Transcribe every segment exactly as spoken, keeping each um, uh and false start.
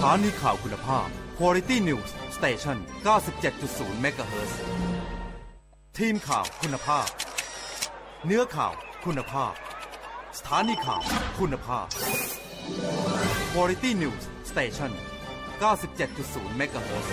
ถานีข่าวคุณภาพ Quality News Station เก้าสิบเจ็ดจุดศูนย์ เมกะเฮิรตซ์ ทีมข่าวคุณภาพเนื้อข่าวคุณภาพสถานีข่าวคุณภาพ Quality News Station เก้าสิบเจ็ดจุดศูนย์ เมกะเฮิรตซ์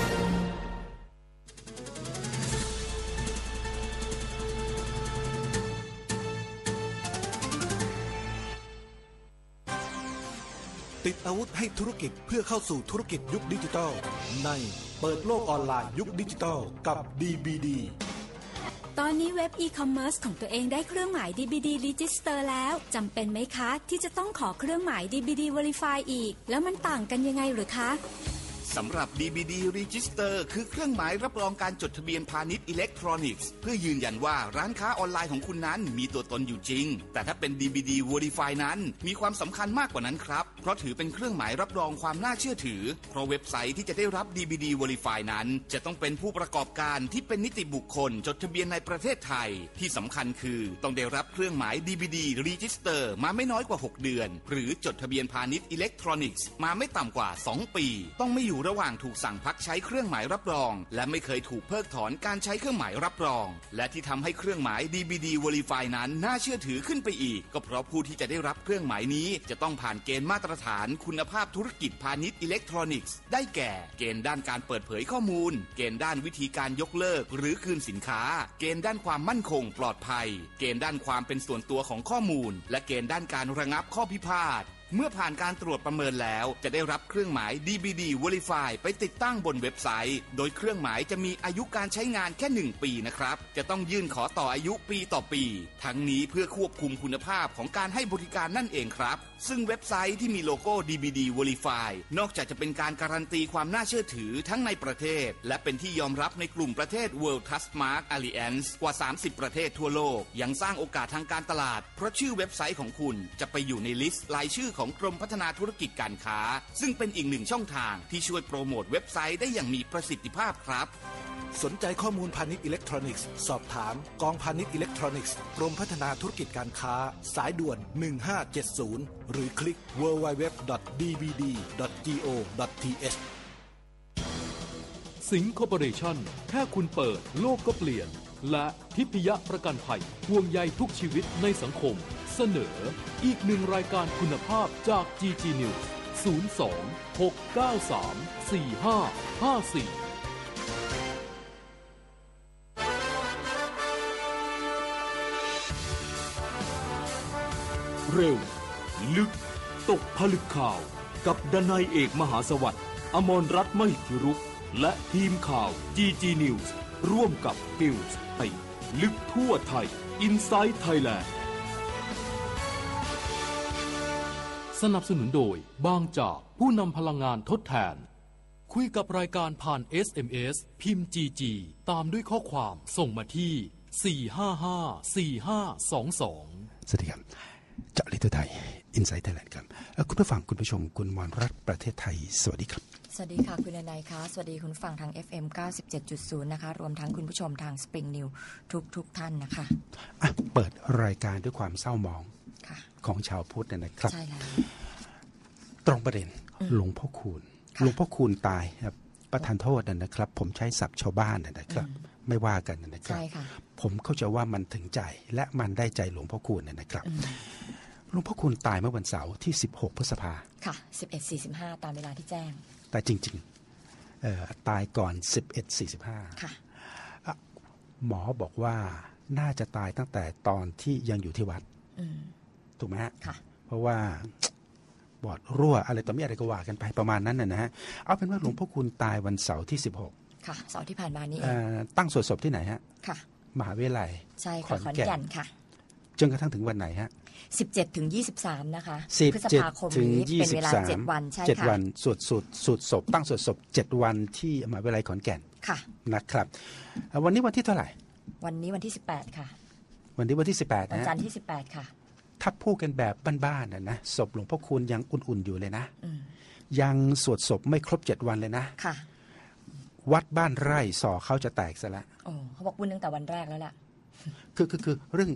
ติดอาวุธให้ธุรกิจเพื่อเข้าสู่ธุรกิจยุคดิจิทัลในเปิดโลกออนไลน์ยุคดิจิทัลกับ ดี บี ดีตอนนี้เว็บอีคอมเมิร์ซของตัวเองได้เครื่องหมาย ดี บี ดี Register แล้วจำเป็นไหมคะที่จะต้องขอเครื่องหมาย ดี บี ดี Verify อีกแล้วมันต่างกันยังไงหรือคะสำหรับ ดี บี ดี Register คือเครื่องหมายรับรองการจดทะเบียนพาณิชย์อิเล็กทรอนิกส์เพื่อยืนยันว่าร้านค้าออนไลน์ของคุณนั้นมีตัวตนอยู่จริงแต่ถ้าเป็น ดี บี ดี Verify นั้นมีความสำคัญมากกว่านั้นครับเพราะถือเป็นเครื่องหมายรับรองความน่าเชื่อถือเพราะเว็บไซต์ที่จะได้รับ ดี บี ดี Verify นั้นจะต้องเป็นผู้ประกอบการที่เป็นนิติบุคคลจดทะเบียนในประเทศไทยที่สำคัญคือต้องได้รับเครื่องหมาย ดี บี ดี Register มาไม่น้อยกว่าหกเดือนหรือจดทะเบียนพาณิชย์อิเล็กทรอนิกส์มาไม่ต่ำกว่าสองปีต้องไม่อยู่ระหว่างถูกสั่งพักใช้เครื่องหมายรับรองและไม่เคยถูกเพิกถอนการใช้เครื่องหมายรับรองและที่ทำให้เครื่องหมาย ดี บี ดี Verify นั้นน่าเชื่อถือขึ้นไปอีกก็เพราะผู้ที่จะได้รับเครื่องหมายนี้จะต้องผ่านเกณฑ์มาตรฐานคุณภาพธุรกิจพาณิชย์อิเล็กทรอนิกส์ได้แก่เกณฑ์ด้านการเปิดเผยข้อมูลเกณฑ์ด้านวิธีการยกเลิกหรือคืนสินค้าเกณฑ์ด้านความมั่นคงปลอดภัยเกณฑ์ด้านความเป็นส่วนตัวของข้อมูลและเกณฑ์ด้านการระงับข้อพิพาทเมื่อผ่านการตรวจประเมินแล้วจะได้รับเครื่องหมาย ดี บี ดี Verify ไปติดตั้งบนเว็บไซต์โดยเครื่องหมายจะมีอายุการใช้งานแค่หนึ่งปีนะครับจะต้องยื่นขอต่ออายุปีต่อปีทั้งนี้เพื่อควบคุมคุณภาพของการให้บริการนั่นเองครับซึ่งเว็บไซต์ที่มีโลโก้ ดี บี ดี Verify นอกจากจะเป็นการการันตีความน่าเชื่อถือทั้งในประเทศและเป็นที่ยอมรับในกลุ่มประเทศ World Trustmark Alliance กว่าสามสิบประเทศทั่วโลกยังสร้างโอกาสทางการตลาดเพราะชื่อเว็บไซต์ของคุณจะไปอยู่ในลิสต์รายชื่อของกรมพัฒนาธุรกิจการค้าซึ่งเป็นอีกหนึ่งช่องทางที่ช่วยโปรโมทเว็บไซต์ได้อย่างมีประสิทธิภาพครับสนใจข้อมูลพาณิชย์อิเล็กทรอนิกส์สอบถามกองพาณิชย์อิเล็กทรอนิกส์กรมพัฒนาธุรกิจการค้าสายด่วนหนึ่งห้าเจ็ดศูนย์หรือคลิก ดับเบิลยู ดับเบิลยู ดับเบิลยู ดอท ดี บี ดี ดอท จี โอ ดอท ที เอชสิงห์คอร์ปอเรชั่นแค่คุณเปิดโลกก็เปลี่ยนและทิพยประกันภัยห่วงใยทุกชีวิตในสังคมเสนออีกหนึ่งรายการคุณภาพจาก จี จี News ศูนย์ สอง หก เก้า สาม สี่ ห้า ห้า สี่ เร็วลึกตกผลึกข่าวกับดนัยเอกมหาสวัสดิ์อมรรัตน์มหิทธิรุกและทีมข่าว จี จี News ร่วมกับกิลส์ไทยลึกทั่วไทย Inside Thailand สนับสนุนโดยบางจากผู้นำพลังงานทดแทนคุยกับรายการผ่าน เอส เอ็ม เอส พิมพ์ จี จี ตามด้วยข้อความส่งมาที่สี่ ห้า ห้า สี่ ห้า สอง สองสวัสดีครับเจาะลึกทั่วไทย Inside Thailand ครับคุณผู้ฟังคุณผู้ชมคุณมรรัตน์ประเทศไทยสวัสดีครับสวัสดีค่ะคุณนายคะสวัสดีคุณฟังทาง เอฟ เอ็ม เก้าสิบเจ็ดจุดศูนย์ นะคะรวมทั้งคุณผู้ชมทาง Spring News ทุกทุกท่านนะคะอ่ะเปิดรายการด้วยความเศร้าหมองของชาวพุทธนะครับใช่แล้วตรงประเด็นหลวงพ่อคูณหลวงพ่อคูณตายครับประทานโทษนะครับผมใช้ศัพท์ชาวบ้านนะครับไม่ว่ากันนะครับผมเข้าใจว่ามันถึงใจและมันได้ใจหลวงพ่อคูณนะครับหลวงพ่อคูณตายเมื่อวันเสาร์ที่สิบหกพฤษภาค่ะ สิบเอ็ดสี่สิบห้า ตามเวลาที่แจ้งแต่จริงๆเอ่อตายก่อน สิบเอ็ดสี่สิบห้า ค่ะหมอบอกว่าน่าจะตายตั้งแต่ตอนที่ยังอยู่ที่วัดถูกไหมฮะเพราะว่าบอดรั่วอะไรต่อมีอะไรก็ว่ากันไปประมาณนั้นนะฮะเอาเป็นว่าหลวงพ่อคูณตายวันเสาร์ที่สิบหกค่ะเสาร์ที่ผ่านมานี้เองตั้งสวดศพที่ไหนฮะค่ะมหาวิทยาลัยใช่ค่ะขอนแก่นค่ะจนกระทั่งถึงวันไหนฮะสิบเจ็ดถึงยี่สิบสามนะคะพฤษภาคมนี้เป็นเวลาเจ็ดวันใช่ค่ะเจ็ดวันสวดสวดสวดศพตั้งสวดศพเจ็ดวันที่มหาวิทยาลัยขอนแก่นค่ะนะครับวันนี้วันที่เท่าไหร่วันนี้วันที่สิบแปดค่ะวันนี้วันที่สิบแปดนะวันจันทร์ที่สิบแปดค่ะถ้าพูดกันแบบบ้านๆนะนะศพหลวงพ่อคูณยังอุ่นๆอยู่เลยนะยังสวดศพไม่ครบเจ็ดวันเลยนะค่ะวัดบ้านไร่สอเขาจะแตกซะละโอ้เขาบอกบุญตั้งแต่วันแรกแล้วล่ะคือคือคือเรื่อง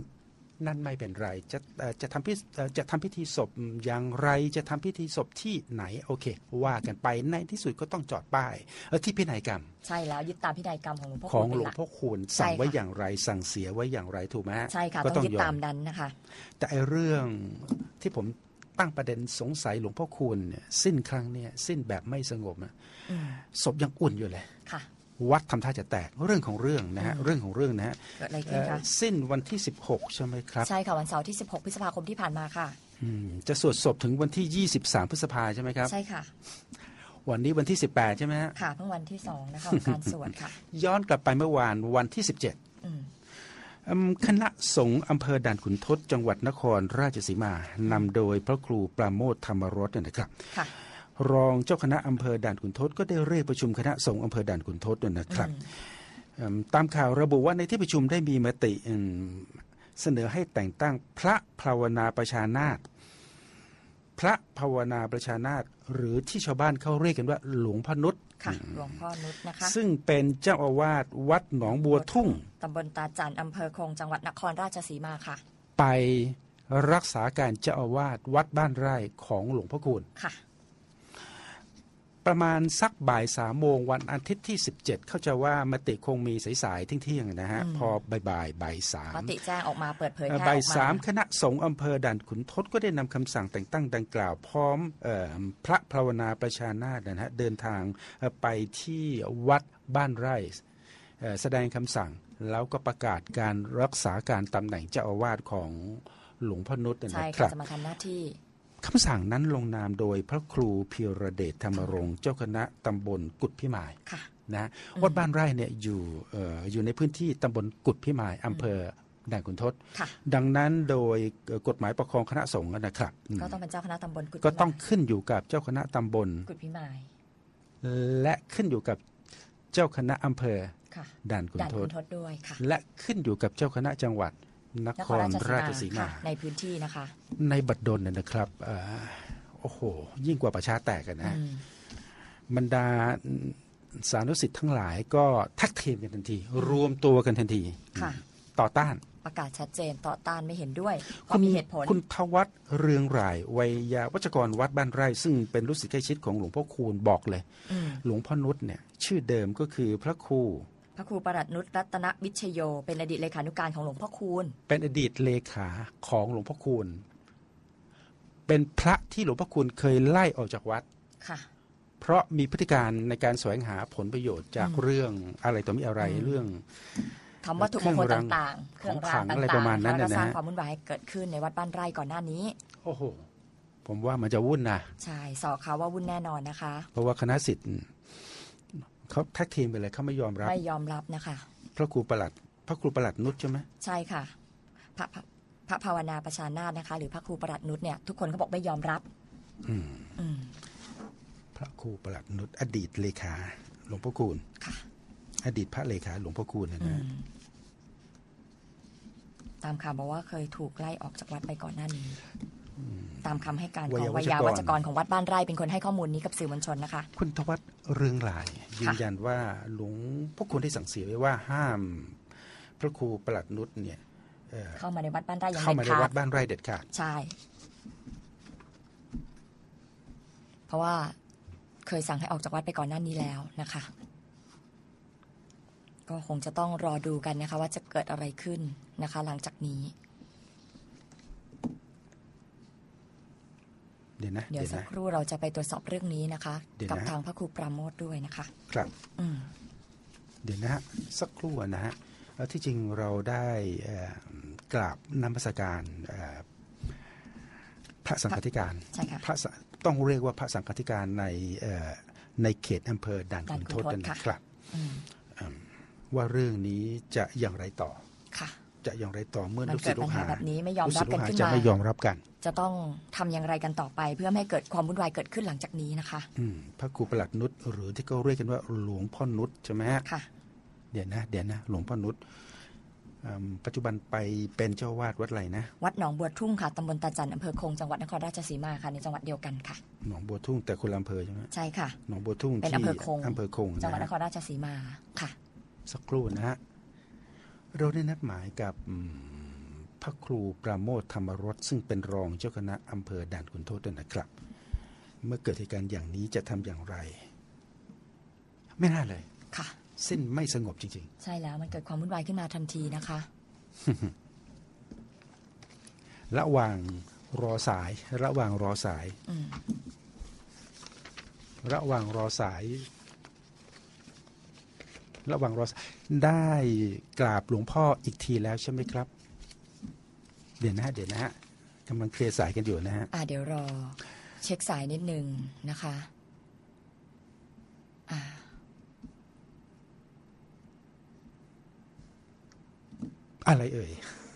นั่นไม่เป็นไรจะจะทำพิจะทำพิธีศพอย่างไรจะทำพิธีศพที่ไหนโอเคว่ากันไปในที่สุดก็ต้องจอดป้ายที่พินัยกรรมใช่แล้วยึดตามพินัยกรรมของหลวงพ่อของหลวงพ่อคูณสั่งไว้อย่างไรสั่งเสียไว้อย่างไรถูกไหมใช่ค่ะต้องยึดตามนั้นนะคะแต่ไอ้เรื่องที่ผมตั้งประเด็นสงสัยหลวงพ่อคูณเนี่ยสิ้นครั้งเนี่ยสิ้นแบบไม่สงบนะศพยังอุ่นอยู่เลยวัดทำท่าจะแตกเรื่องของเรื่องนะฮะเรื่องของเรื่องนะฮะเกิดอะไรขึ้นคะสิ้นวันที่สิบหกใช่ไหมครับใช่ค่ะวันเสาร์ที่สิบหกพฤษภาคมที่ผ่านมาค่ะจะสวดศพถึงวันที่ยี่สิบสามพฤษภาใช่ไหมครับใช่ค่ะวันนี้วันที่สิบแปดใช่ไหมฮะค่ะเพิ่งวันที่สองนะคะการสวดค่ะย้อนกลับไปเมื่อวานวันที่สิบเจ็ดคณะสงฆ์อำเภอด่านขุนทดจังหวัดนครราชสีมานำโดยพระครูปราโมทธรรมรสเนี่ยนะครับรองเจ้าคณะอำเภอด่านขุนทดก็ได้เรียกประชุมคณะสงฆ์อำเภอด่านขุนทดด้วยนะครับตามข่าวระบุว่าในที่ประชุมได้มีมติเสนอให้แต่งตั้งพระภาวนาประชานาถพระภาวนาประชานาถหรือที่ชาวบ้านเขาเรียกกันว่าหลวงพ่อนุชค่ะหลวงพ่อนุชนะคะซึ่งเป็นเจ้าอาวาสวัดหนองบัวทุ่งตำบลตาจันอำเภอคงจังหวัดนครราชสีมาค่ะไปรักษาการเจ้าอาวาสวัดบ้านไร่ของหลวงพ่อคูณค่ะประมาณสักบ่ายสามโมงวันอาทิตย์ที่สิบเจ็ดเข้าใจว่ามติคงมีสายๆเที่ยงๆนะฮะพอบ่ายๆบ่ายสามมติแจ้งออกมาเปิดเผยแค่ออกมาบ่ายสามคณะสงฆ์อำเภอด่านขุนทดก็ได้นำคำสั่งแต่งตั้งดังกล่าวพร้อมพระภาวนาประชานาถนะฮะเดินทางไปที่วัดบ้านไร่แสดงคำสั่งแล้วก็ประกาศการรักษาการตำแหน่งเจ้าอาวาสของหลวงพ่อนุชนะครับใช่ค่ะจะมาทำหน้าที่คำสั่งนั้นลงนามโดยพระครูพีระเดชธรรมรงค์เจ้าคณะตำบลกุดพิมายนะวัดบ้านไร่เนี่ยอยู่เอ่ออยู่ในพื้นที่ตำบลกุดพิมายอำเภอด่านขุนทดดังนั้นโดยกฎหมายปกครองคณะสงฆ์นะครับก็ต้องเป็นเจ้าคณะตำบลกุดก็ต้องขึ้นอยู่กับเจ้าคณะตำบลกุดพิมายและขึ้นอยู่กับเจ้าคณะอำเภอด่านขุนทดด้วยค่ะและขึ้นอยู่กับเจ้าคณะจังหวัดนครราชสีมาในพื้นที่นะคะในบัดดลเนี่ยนะครับโอ้โหยิ่งกว่าประชาแตกกันนะบรรดาสานุสิทธิ์ทั้งหลายก็ทักเทมกันทันทีรวมตัวกันทันทีต่อต้านประกาศชัดเจนต่อต้านไม่เห็นด้วยก็มีเหตุผลคุณทวัฒน์เรืองรายวัยยาวัจกรวัดบ้านไร่ซึ่งเป็นลูกศิษย์ใกล้ชิดของหลวงพ่อคูณบอกเลยหลวงพ่อนุชเนี่ยชื่อเดิมก็คือพระครูพระครูประหลัดนุชรัตนวิชโยเป็นอดีตเลขานุการของหลวงพ่อคูณเป็นอดีตเลขาของหลวงพ่อคูณเป็นพระที่หลวงพ่อคูณเคยไล่ออกจากวัดค่ะเพราะมีพฤติการในการแสวงหาผลประโยชน์จากเรื่องอะไรต่อมีอะไรเรื่องทำวัตถุมงคลต่างๆเครื่องรางต่างๆอะไรประมาณนั้นนะสร้างความวุ่นวายให้เกิดขึ้นในวัดบ้านไร่ก่อนหน้านี้โอ้โหผมว่ามันจะวุ่นนะใช่สอเขาว่าวุ่นแน่นอนนะคะเพราะว่าคณะศิษย์เขาแท็กทีมไปเลยเขาไม่ยอมรับไม่ยอมรับนะคะพระครูประหลัดพระครูประหลัดนุชใช่ไหมใช่ค่ะพระพระภาวนาประชานาถนะคะหรือพระครูประหลัดนุชเนี่ยทุกคนเขาบอกไม่ยอมรับอืมอืมพระครูประหลัดนุชอดีตเลขาหลวงพ่อคูณค่ะอดีตพระเลขาหลวงพ่อคูณนะนะตามข่าวบอกว่าเคยถูกไล่ออกจากวัดไปก่อนหน้านี้ตามคำให้การของวิยาวัจกรของวัดบ้านไร่เป็นคนให้ข้อมูลนี้กับสื่อมวลชนนะคะคุณทวัฒน์เรืองรายยืนยันว่าหลวงพ่อคูณได้สั่งเสียไว้ว่าห้ามพระครูประหลัดนุชเนี่ยเข้ามาในวัดบ้านไร่อย่างเด็ดขาดเข้ามาในวัดบ้านไร่เด็ดขาดใช่เพราะว่าเคยสั่งให้ออกจากวัดไปก่อนหน้านี้แล้วนะคะก็คงจะต้องรอดูกันนะคะว่าจะเกิดอะไรขึ้นนะคะหลังจากนี้เดี๋ยวนะเดี๋ยวสักครู่เราจะไปตรวจสอบเรื่องนี้นะคะกับทางพระครูปราโมทด้วยนะคะครับเดี๋ยวนะฮะสักครู่นะฮะที่จริงเราได้กราบนมัสการพระสังฆธิการพระต้องเรียกว่าพระสังฆธิการในในเขตอำเภอด่านขุนทดนะครับว่าเรื่องนี้จะอย่างไรต่อค่ะจะอย่างไรต่อเมื่อลูกศิษย์ลูกหาแบบนี้ไม่ยอมรับกันขึ้นมาจะไม่ยอมรับกันจะต้องทำอย่างไรกันต่อไปเพื่อไม่ให้เกิดความวุ่นวายเกิดขึ้นหลังจากนี้นะคะอืมพระครูประหลัดนุชหรือที่เขาเรียกกันว่าหลวงพ่อนุชใช่ไหมฮะค่ะเดี๋ยวนะเดี๋ยวนะหลวงพ่อนุชปัจจุบันไปเป็นเจ้าวาดวัดอะไรนะวัดหนองบัวทุ่งค่ะตำบลตาจันอำเภอคงจังหวัดนครราชสีมาค่ะในจังหวัดเดียวกันค่ะหนองบัวทุ่งแต่คนละอำเภอใช่ไหมใช่ค่ะหนองบัวทุ่งเป็นอำเภอคงอำเภอคงจังหวัดนครราชสีมาค่ะสักครู่นะฮะเราได้นัดหมายกับพระครูปราโมทธรรมรสซึ่งเป็นรองเจ้าคณะอำเภอด่านขุนทดด้วยนะครับเมื่อเกิดเหตุการณ์อย่างนี้จะทำอย่างไรไม่น่าเลยค่ะสิ้นไม่สงบจริงๆใช่แล้วมันเกิดความวุ่นวายขึ้นมาทันทีนะคะระหว่างรอสายระหว่างรอสายระหว่างรอสายระหว่างรอได้กราบหลวงพ่ออีกทีแล้วใช่ไหมครับเดี๋ยวนะฮะเดี๋ยวนะฮะกำลังเคลียร์สายกันอยู่นะฮะอ่าเดี๋ยวรอเช็คสายนิดนึงนะคะอ่าอะไรเอ่ย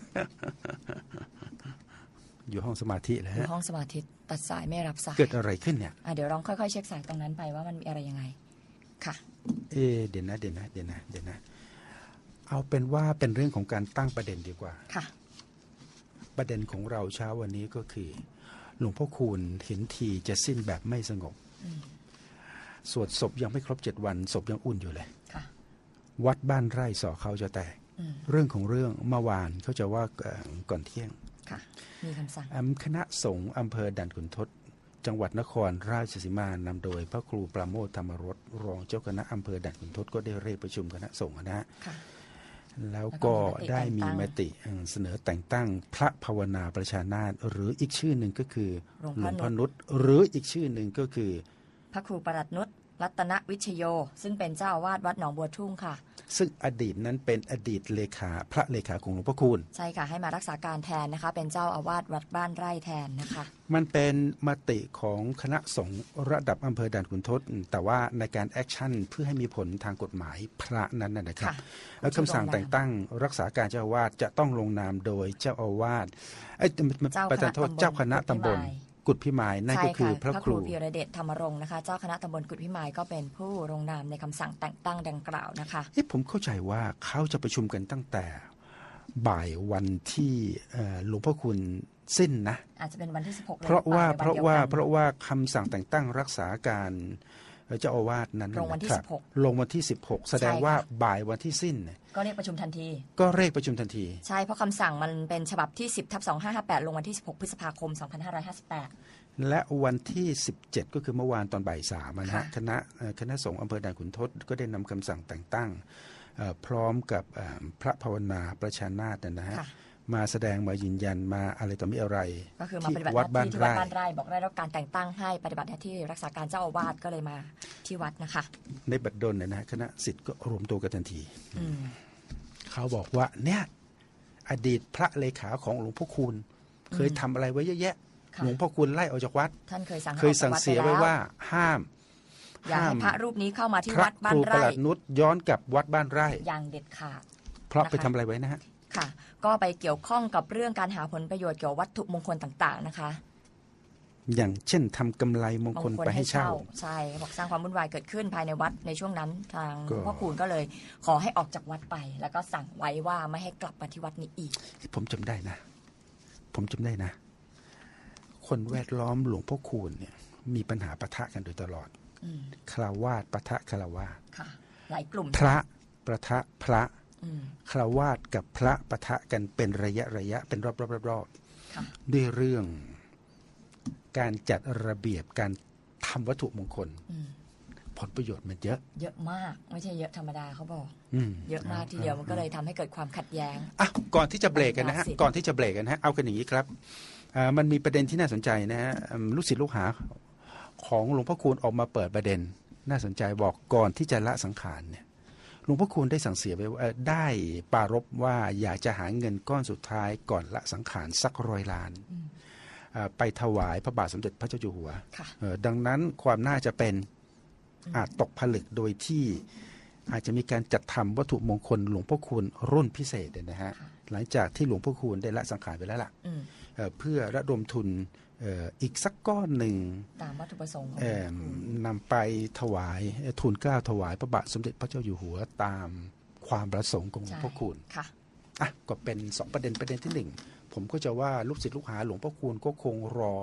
อยู่ห้องสมาธิแล้วฮะอยู่ห้องสมาธิตัดสายไม่รับสายเกิดอะไรขึ้นเนี่ยอ่าเดี๋ยวลองค่อยๆเช็คสายตรงนั้นไปว่ามันมีอะไรยังไงค่ะเอเดี๋ยวนะเดี๋ยวนะเดี๋ยวนะเดี๋ยวนะเอาเป็นว่าเป็นเรื่องของการตั้งประเด็นดีกว่าค่ะประเด็นของเราเช้าวันนี้ก็คือหลวงพ่อคูณเห็นทีจะสิ้นแบบไม่สงบสวดศพยังไม่ครบเจ็ดวันศพยังอุ่นอยู่เลยวัดบ้านไร่สอเขาจะแตกเรื่องของเรื่องเมื่อวานเขาจะว่าก่อนเที่ยงมีคำสั่งคณะสงฆ์อำเภอด่านขุนทดจังหวัดนครราชสีมานำโดยพระครูปราโมทธรรมรสรองเจ้าคณะอำเภอด่านขุนทดก็ได้เรียกประชุมคณะสงฆ์นะแล้วก็ได้มีมติเสนอแต่งตั้งพระภาวนาประชานาถหรืออีกชื่อหนึ่งก็คือหลวงพ่อนุชหรืออีกชื่อหนึ่งก็คือพระครูประหลัดนุชรัตนวิชโยซึ่งเป็นเจ้าอาวาสวัดหนองบัวทุ่งค่ะซึ่งอดีตนั้นเป็นอดีตเลขาพระเลขาของหลวงพ่อคูณใช่ค่ะให้มารักษาการแทนนะคะเป็นเจ้าอาวาสวัดบ้านไร่แทนนะคะมันเป็นมติของคณะสงฆ์ระดับอำเภอด่านขุนทดแต่ว่าในการแอคชั่นเพื่อให้มีผลทางกฎหมายพระนั้นนะครับแล้วคำสั่งแต่งตั้งรักษาการเจ้าอาวาสจะต้องลงนามโดยเจ้าอาวาสไอ้ประธานโทษเจ้าคณะตำบลกุฎพิมายนั่นก็คือพระครูพีระเดชธรรมรงค์นะคะเจ้าคณะตำบลกุฎพิมายก็เป็นผู้ลงนามในคำสั่งแต่งตั้งดังกล่าวนะคะเอ๊ะผมเข้าใจว่าเขาจะประชุมกันตั้งแต่บ่ายวันที่หลวงพ่อคุณสิ้นนะอาจจะเป็นวันที่สิบหกเพราะว่าเพราะว่าเพราะว่าคำสั่งแต่งตั้งรักษาการเจ้าอาวาสนั้นลงวันที่สิบหกลงวันที่สิบหกแสดงว่าบ่ายวันที่สิ้นก็เรียกประชุมทันทีก็เรียกประชุมทันทีใช่เพราะคำสั่งมันเป็นฉบับที่สิบทับสองห้าห้าแปดลงวันที่สิบหกพฤษภาคมสองพันห้าร้อยห้าสิบแปดและวันที่สิบเจ็ดก็คือเมื่อวานตอนบ่ายสามนะฮะคณะคณะสงฆ์อำเภอด่านขุนทดก็ได้นำคำสั่งแต่งตั้งพร้อมกับพระภาวนาประชานาถนะฮะมาแสดงมายืนยันมาอะไรต่อมีอะไรก็คือมาปฏิบัติหน้าที่ที่วัดบ้านไร่บอกได้รับการแต่งตั้งให้ปฏิบัติหน้าที่รักษาการเจ้าอาวาสก็เลยมาที่วัดนะคะในบัดดลเนี่ยนะคณะศิษย์ก็รวมตัวกันทันทีเขาบอกว่าเนี่ยอดีตพระเลขาของหลวงพ่อคูณเคยทำอะไรไว้เยอะแยะหลวงพ่อคูณไล่ออกจากวัดท่านเคยสั่งเคยสั่งเสียไว้ว่าห้ามอย่าให้พระรูปนี้เข้ามาที่วัดบ้านไร่พระครูประหลัดนุชย้อนกลับวัดบ้านไร่อย่างเด็ดขาดเพราะไปทำอะไรไว้นะฮะค่ะก็ไปเกี่ยวข้องกับเรื่องการหาผลประโยชน์เกี่ยวกับวัตถุมงคลต่างๆนะคะอย่างเช่นทำกำไรมงคลไปให้เช่าใช่บอกสร้างความวุ่นวายเกิดขึ้นภายในวัดในช่วงนั้นทางพ่อคูณก็เลยขอให้ออกจากวัดไปแล้วก็สั่งไว้ว่าไม่ให้กลับมาที่วัดนี้อีกผมจำได้นะผมจำได้นะคนแวดล้อมหลวงพ่อคูณเนี่ยมีปัญหาปะทะกันโดยตลอดฆราวาสปะทะฆราวาสหลายกลุ่มพระปะทะพระฆราวาสกับพระปะทะกันเป็นระยะระยะเป็นรอบรอบรอบด้วยเรื่องการจัดระเบียบการทำวัตถุมงคลผลประโยชน์มันเยอะเยอะมากไม่ใช่เยอะธรรมดาเขาบอกเยอะมากทีเดียวมันก็เลยทำให้เกิดความขัดแย้งอ่ะก่อนที่จะเบรกกันนะฮะก่อนที่จะเบรกกันนะฮะเอากันอย่างนี้ครับมันมีประเด็นที่น่าสนใจนะฮะลูกศิษย์ลูกหาของหลวงพ่อคูณออกมาเปิดประเด็นน่าสนใจบอกก่อนที่จะละสังขารเนี่ยหลวงพ่อคูณได้สั่งเสียไว้ว่าได้ปรารภว่าอยากจะหาเงินก้อนสุดท้ายก่อนละสังขารสักร้อยล้านไปถวายพระบาทสมเด็จพระเจ้าอยู่หัวดังนั้นความน่าจะเป็นอาจตกผลึกโดยที่อาจจะมีการจัดทำวัตถุมงคลหลวงพ่อคูณรุ่นพิเศษนะฮะหลังจากที่หลวงพ่อคูณได้ละสังขารไปแล้วล่ะเพื่อระดมทุนอีกสักก้อนหนึ่งตามวัตถุประสงค์นำไปถวายทุนเกล้าถวายพระบาทสมเด็จพระเจ้าอยู่หัวตามความประสงค์ของหลวงพ่อคูณอ่ะก็เป็นสองประเด็นประเด็นที่หนึ่งผมก็จะว่าลูกศิษย์ลูกหาหลวงพ่อคูณก็คงรอ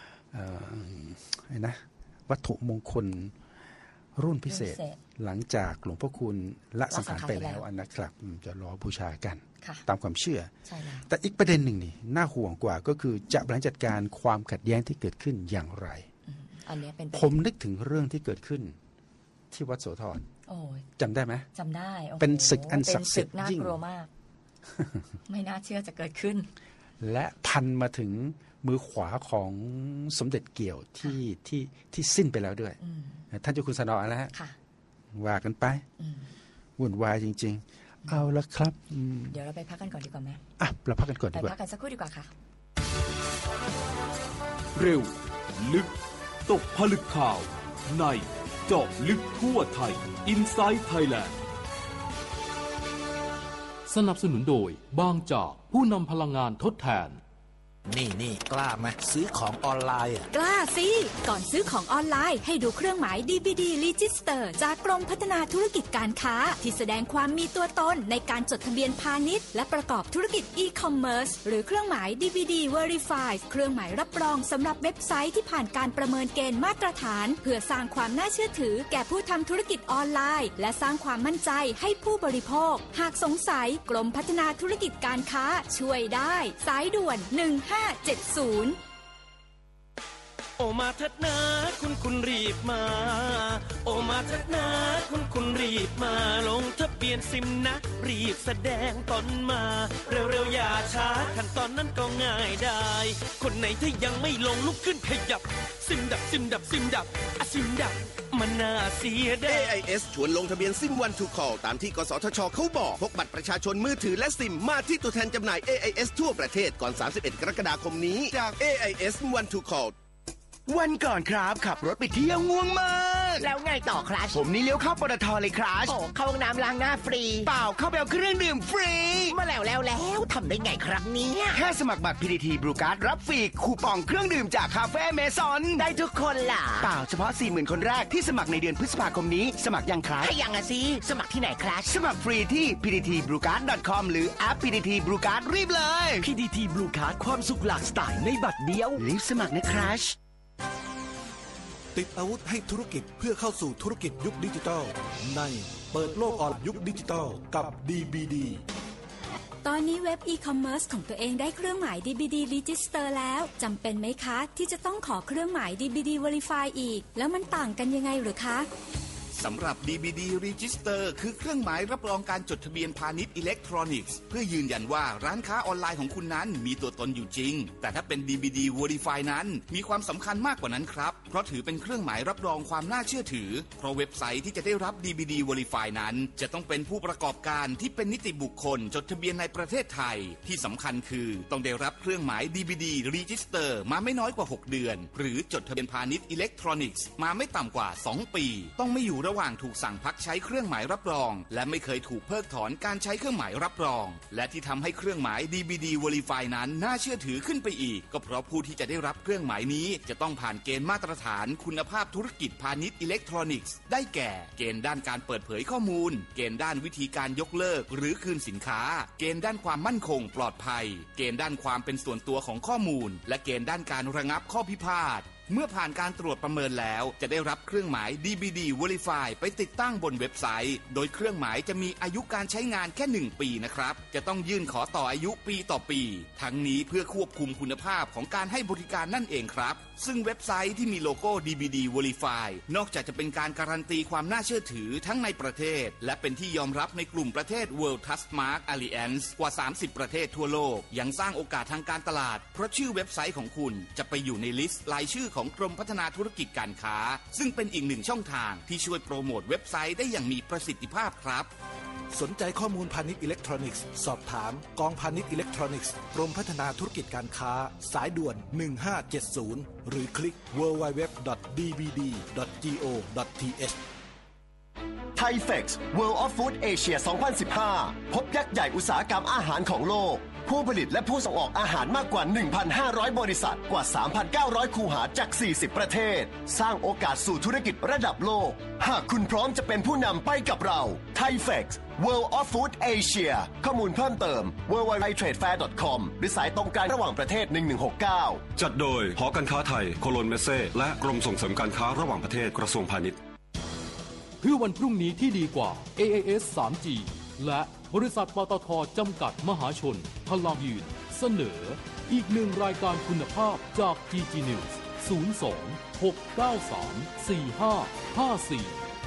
นะวัตถุมงคลรุ่นพิเศษหลังจากหลวงพ่อคูณละสังขารไปแล้วอันนะครับจะรอบูชากันตามความเชื่อใช่แล้วแต่อีกประเด็นหนึ่งนี่น่าห่วงกว่าก็คือจะบริหารจัดการความขัดแย้งที่เกิดขึ้นอย่างไรอันนี้เป็นผมนึกถึงเรื่องที่เกิดขึ้นที่วัดโสธรจำได้ไหมจำได้เป็นศึกอันศักดิ์สิทธิ์ยิ่งน่ากลัวมาก ไม่น่าเชื่อจะเกิดขึ้นและพันมาถึงมือขวาของสมเด็จเกี่ยวที่ที่ที่สิ้นไปแล้วด้วยท่านเจ้าคุณสนอแล้วว่ากันไปวุ่นวายจริงๆเอาละครับเดี๋ยวเราไปพักกันก่อนดีกว่าไหมอ่ะเราพักกันก่อนดีกว่าไปพักกันสักครู่ดีกว่าค่ะเร็วลึกตกผลึกข่าวในเจาะลึกทั่วไทย Inside Thailand สนับสนุนโดยบางจากผู้นำพลังงานทดแทนนี่นี่กล้าไหมซื้อของออนไลน์อ่ะกล้าสิก่อนซื้อของออนไลน์ให้ดูเครื่องหมาย ดี บี ดี Register จากกรมพัฒนาธุรกิจการค้าที่แสดงความมีตัวตนในการจดทะเบียนพาณิชย์และประกอบธุรกิจ e-commerce หรือเครื่องหมาย ดี บี ดี Verify เครื่องหมายรับรองสำหรับเว็บไซต์ที่ผ่านการประเมินเกณฑ์มาตรฐานเพื่อสร้างความน่าเชื่อถือแก่ผู้ทำธุรกิจออนไลน์และสร้างความมั่นใจให้ผู้บริโภคหากสงสัยกรมพัฒนาธุรกิจการค้าช่วยได้สายด่วนหนึ่งห้าเจ็ดศูนย์โอมาเถิดนะคุณคุณรีบมาโอมาเถิดนะคุณคุณรีบมาลงทะเบียนซิมนะรีบแสดงตนมาเร็วๆอย่าช้าขั้นตอนนั้นก็ง่ายได้คนไหนที่ยังไม่ลงลุกขึ้นขยับซิมดับซิมดับซิมดับอะซิมดับมันน่าเสียดายเอ ไอ เอส ชวนลงทะเบียนซิมวันทูคอลตามที่กสทช.เขาบอกพกบัตรประชาชนมือถือและซิมมาที่ตัวแทนจำหน่าย เอ ไอ เอส ทั่วประเทศก่อนสามสิบเอ็ดกรกฎาคมนี้จาก เอ ไอ เอส วันทูคอลวันก่อนครับขับรถไปเที่ยวง่วงมากแล้วไงต่อครับผมนี่เลี้ยวเข้าปตทเลยครับโอ้เข้าห้องน้ำล้างหน้าฟรีเปล่าเข้าไปเอาเครื่องดื่มฟรีมาแล้วแล้วแล้วทำได้ไงครับเนี่ยแค่สมัครบัตร พี ที ที Blue Card รับฟรีคูปองเครื่องดื่มจากคาเฟ่เมซอนได้ทุกคนล่ะเปล่าเฉพาะ สี่หมื่น คนแรกที่สมัครในเดือนพฤษภาคมนี้สมัครยังครับให้ยังอ่ะสิสมัครที่ไหนครับสมัครฟรีที่ พี ที ที บลูการ์ด ดอท คอม หรือแอป พี ที ที Blue Card รีบเลยพี ที ที Blue Card ความสุขหลากสไตล์ในบัตรเดียวรีบสมัครนะครับติดอาวุธให้ธุรกิจเพื่อเข้าสู่ธุรกิจยุคดิจิทัลในเปิดโลกออนไลน์ยุคดิจิทัลกับ ดี บี ดีตอนนี้เว็บ e-commerce ของตัวเองได้เครื่องหมาย ดี บี ดี Register แล้วจำเป็นไหมคะที่จะต้องขอเครื่องหมาย ดี บี ดี Verify อีกแล้วมันต่างกันยังไงหรือคะสำหรับ ดี บี ดี Register คือเครื่องหมายรับรองการจดทะเบียนพาณิชย์อิเล็กทรอนิกส์เพื่อยืนยันว่าร้านค้าออนไลน์ของคุณนั้นมีตัวตนอยู่จริงแต่ถ้าเป็น ดี บี ดี Verify นั้นมีความสำคัญมากกว่านั้นครับเพราะถือเป็นเครื่องหมายรับรองความน่าเชื่อถือเพราะเว็บไซต์ที่จะได้รับ ดี บี ดี Verify นั้นจะต้องเป็นผู้ประกอบการที่เป็นนิติบุคคลจดทะเบียนในประเทศไทยที่สำคัญคือต้องได้รับเครื่องหมาย ดี บี ดี Register มาไม่น้อยกว่าหกเดือนหรือจดทะเบียนพาณิชย์อิเล็กทรอนิกส์มาไม่ต่ำกว่าสองปีต้องไม่อยู่ระหว่างถูกสั่งพักใช้เครื่องหมายรับรองและไม่เคยถูกเพิกถอนการใช้เครื่องหมายรับรองและที่ทำให้เครื่องหมาย ดี บี ดี Verify นั้นน่าเชื่อถือขึ้นไปอีกก็เพราะผู้ที่จะได้รับเครื่องหมายนี้จะต้องผ่านเกณฑ์มาตรฐานคุณภาพธุรกิจพาณิชย์อิเล็กทรอนิกส์ได้แก่เกณฑ์ด้านการเปิดเผยข้อมูลเกณฑ์ด้านวิธีการยกเลิกหรือคืนสินค้าเกณฑ์ด้านความมั่นคงปลอดภัยเกณฑ์ด้านความเป็นส่วนตัวของข้อมูลและเกณฑ์ด้านการระงับข้อพิพาทเมื่อผ่านการตรวจประเมินแล้วจะได้รับเครื่องหมาย ดี บี ดี Verify ไปติดตั้งบนเว็บไซต์โดยเครื่องหมายจะมีอายุการใช้งานแค่หนึ่งปีนะครับจะต้องยื่นขอต่ออายุปีต่อปีทั้งนี้เพื่อควบคุมคุณภาพของการให้บริการนั่นเองครับซึ่งเว็บไซต์ที่มีโลโก้ ดี บี ดี Verify นอกจากจะเป็นการการันตีความน่าเชื่อถือทั้งในประเทศและเป็นที่ยอมรับในกลุ่มประเทศ World Trustmark Alliance กว่าสามสิบประเทศทั่วโลกยังสร้างโอกาสทางการตลาดเพราะชื่อเว็บไซต์ของคุณจะไปอยู่ในลิสต์รายชื่อของกรมพัฒนาธุรกิจการค้าซึ่งเป็นอีกหนึ่งช่องทางที่ช่วยโปรโมทเว็บไซต์ได้อย่างมีประสิทธิภาพครับสนใจข้อมูลพาณิชย์อิเล็กทรอนิกส์สอบถามกองพาณิชย์อิเล็กทรอนิกส์กรมพัฒนาธุรกิจการค้าสายด่วนหนึ่งห้าเจ็ดศูนย์หรือคลิก ดับเบิลยู ดับเบิลยู ดับเบิลยู ดอท ดี บี ดี ดอท จี โอ ดอท ที เอชไทยเฟกซ์ World of Food Asia สองพันสิบห้าพบยักษ์ใหญ่อุตสาหกรรมอาหารของโลกผู้ผลิตและผู้ส่งออกอาหารมากกว่า หนึ่งพันห้าร้อย บริษัทกว่า สามพันเก้าร้อย คูหาจาก สี่สิบ ประเทศสร้างโอกาสสู่ธุรกิจระดับโลกหากคุณพร้อมจะเป็นผู้นำไปกับเรา ไทยเฟกซ์ World of Food Asia ข้อมูลเพิ่มเติม ดับเบิลยู ดับเบิลยู ดับเบิลยู ดอท เทรดแฟร์ ดอท คอม หรือสายตรงกลางระหว่างประเทศหนึ่งหนึ่งหกเก้าจัดโดยหอการค้าไทยโคโลนเมเซ่และกรมส่งเสริมการค้าระหว่างประเทศกระทรวงพาณิชย์เพื่อวันพรุ่งนี้ที่ดีกว่า เอ ไอ เอส ทรีจี และบริษัทปตท.จำกัดมหาชนพลังยืนเสนออีกหนึ่งรายการคุณภาพจาก จี จี News ศูนย์ สอง หก เก้า สาม สี่ ห้า ห้า สี่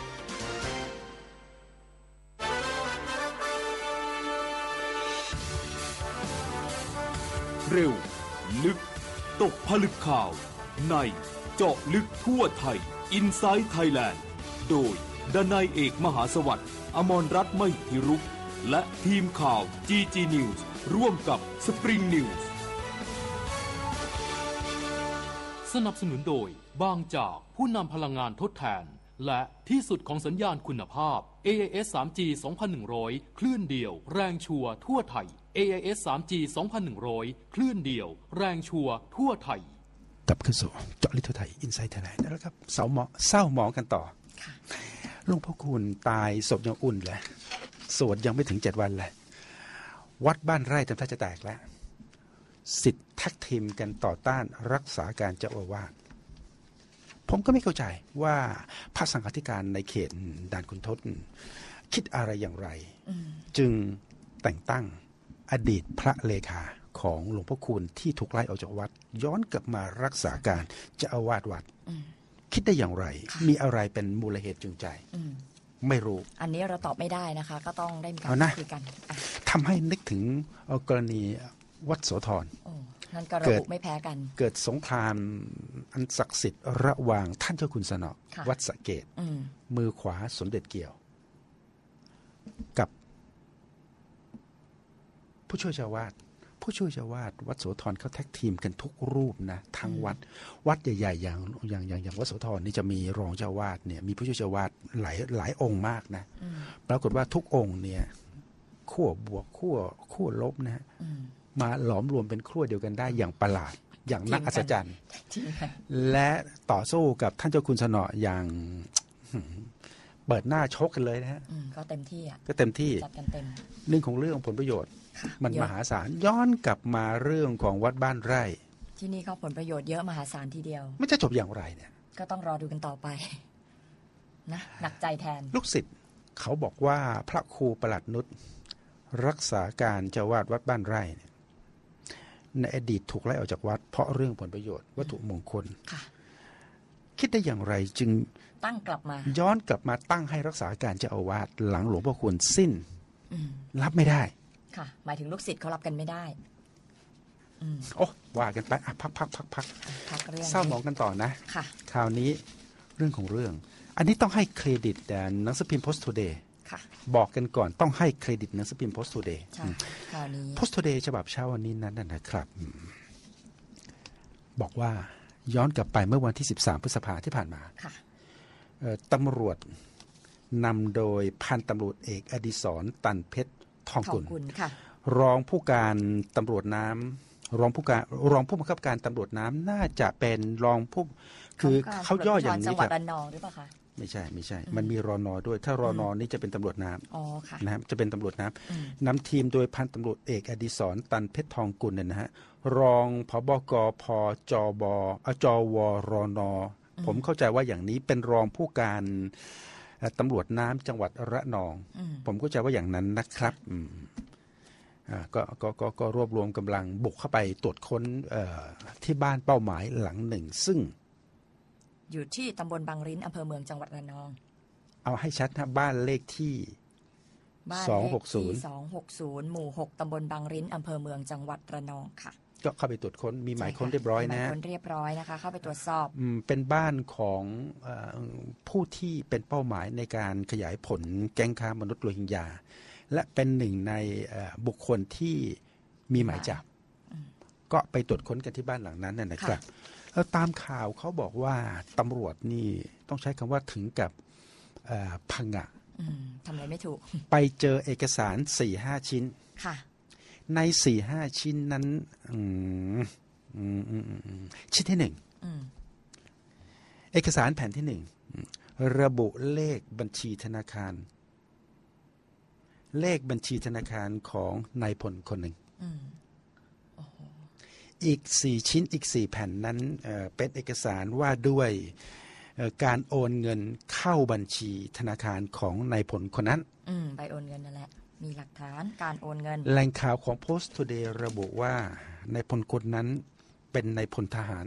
เร็วลึกตกผลึกข่าวในเจาะลึกทั่วไทย Inside Thailand โดยดนัยเอกมหาสวัสดิ์อมรรัตน์ไม่พิรุกและทีมข่าว จี จี News ร่วมกับ Spring News สนับสนุนโดยบางจากผู้นำพลังงานทดแทนและที่สุดของสัญญาณคุณภาพ เอ ไอ เอส ทรีจี สองพันหนึ่งร้อย คลื่นเดียวแรงชัวร์ทั่วไทย เอ ไอ เอส ทรีจี สองพันหนึ่งร้อย คลื่นเดียวแรงชัวร์ทั่วไทยกลับขึ้นสู่เจาะลึกทั่วไทย Inside Thailand แล้วครับเศร้าหมองเศร้าหมองกันต่อหลวงพ่อคูณตายศพยังอุ่นเลยสวดยังไม่ถึงเจ็ดวันเลยวัดบ้านไร่ทำท่าจะแตกแล้วสิทธิ์ทักทีมกันต่อต้านรักษาการเจ้าอาวาสผมก็ไม่เข้าใจว่าพระสังฆาธิการในเขตด่านขุนทดคิดอะไรอย่างไรจึงแต่งตั้งอดีตพระเลขาของหลวงพ่อคูณที่ถูกไล่ออกจากวัดย้อนกลับมารักษาการเจ้าอาวาสวัดคิดได้อย่างไรมีอะไรเป็นมูลเหตุจูงใจไม่รู้อันนี้เราตอบไม่ได้นะคะก็ต้องได้มีการคุยกันทำให้นึกถึงกรณีวัดโสธรนั่นก็ระบุไม่แพ้กันเกิดสงครามอันศักดิ์สิทธิ์ระหว่างท่านเจ้าคุณสนอวัดสะเกษมือขวาสมเด็จเกี่ยวกับผู้ช่วยเจ้าวาดผู้ช่วยเจ้าวาดวัดโสธรเขาแท็กทีมกันทุกรูปนะทั้งวัดวัดใหญ่ๆอย่างอย่างอย่างอย่างวัดโสธรนี่จะมีรองเจ้าวาดเนี่ยมีผู้ช่วยเจ้าวาดหลายหลายองค์มากนะปรากฏว่าทุกองค์เนี่ยขั้วบวกขั้วขั้วลบนะมาหลอมรวมเป็นขั้วเดียวกันได้อย่างประหลาดอย่างน่าอัศจรรย์และต่อสู้กับท่านเจ้าคุณสนออย่างเปิดหน้าชกกันเลยนะฮะก็เต็มที่อ่ะก็เต็มที่จัดกันเต็มเรื่องของเรื่องผลประโยชน์มันมหาศาลย้อนกลับมาเรื่องของวัดบ้านไร่ที่นี่ก็ผลประโยชน์เยอะมหาศาลทีเดียวไม่จะจบอย่างไรเนี่ยก็ต้องรอดูกันต่อไปนะหนักใจแทนลูกศิษย์เขาบอกว่าพระครูประหลัดนุชรักษาการเจ้าวาดวัดบ้านไร่ในอดีตถูกไล่ออกจากวัดเพราะเรื่องผลประโยชน์วัตถุมงคลคิดได้อย่างไรจึงตั้งกลับมาย้อนกลับมาตั้งให้รักษาการเจ้าอาวาสหลังหลวงพ่อคูณสิ้นรับไม่ได้ค่ะหมายถึงลูกศิษย์เขารับกันไม่ได้โอ้ว่ากันไปพักพักพักพักเศร้าหมองกันต่อนะค่ะคราวนี้เรื่องของเรื่องอันนี้ต้องให้เครดิตหนังสือพิมพ์ Post Today บอกกันก่อนต้องให้เครดิตหนังสือพิมพ์ Post Today ใช่คราวนี้ Post Today ฉบับเช้าวันนี้นั้นนะครับบอกว่าย้อนกลับไปเมื่อวันที่สิบสามพฤษภาที่ผ่านมาตำรวจนำโดยพันตำรวจเอกอดิศรตันเพชรทองกุลรองผู้การตำรวจน้ำรองผู้การรองผู้บังคับการตำรวจน้ำน่าจะเป็นรองผู้คือเขาย่ออย่างนี้ครับไม่ใช่ไม่ใช่มันมีรน.ด้วยถ้ารน.นี่จะเป็นตำรวจน้ำนะครับจะเป็นตำรวจน้ำนำทีมโดยพันตำรวจเอกอดิศรตันเพชรทองกุลเนี่ยนะฮะรองผบกพจบจวรน.ผมเข้าใจว่าอย่างนี้เป็นรองผู้การตำรวจน้ำจังหวัดระนองผมเข้าใจว่าอย่างนั้นนะครับก็ก็ก็ก็รวบรวมกำลังบุกเข้าไปตรวจค้นที่บ้านเป้าหมายหลังหนึ่งซึ่งอยู่ที่ตำบลบางริ้นอำเภอเมืองจังหวัดระนองเอาให้ชัดนะบ้านเลขที่สองหกศูนย์สองหกศูนย์หมู่หกตำบลบางริ้นอำเภอเมืองจังหวัดระนองค่ะก็เข้าไปตรวจค้นมีหมายค้นเรียบร้อยนะหมายค้นเรียบร้อยนะคะเข้าไปตรวจสอบเป็นบ้านของผู้ที่เป็นเป้าหมายในการขยายผลแก๊งค้ามนุษย์โรฮิงญาและเป็นหนึ่งในบุคคลที่มีหมายจับก็ไปตรวจค้นกันที่บ้านหลังนั้นนะครับแล้วตามข่าวเขาบอกว่าตำรวจนี่ต้องใช้คำว่าถึงกับพังงะทำอะไรไม่ถูกไปเจอเอกสาร สี่ห้า ชิ้นค่ะใน สี่ห้า ชิ้นนั้นชิ้นที่หนึ่งเอกสารแผ่นที่หนึ่งระบุเลขบัญชีธนาคารเลขบัญชีธนาคารของนายพลคนหนึ่งอีกสี่ชิ้นอีกสี่แผ่นนั้นเอ่อเป็นเอกสารว่าด้วยการโอนเงินเข้าบัญชีธนาคารของนายพลคนนั้นอืมไปโอนเงินนั่นแหละมีหลักฐานการโอนเงินแหล่งข่าวของ Post Today ระบุว่าในพลคนนั้นเป็นในพลทหาร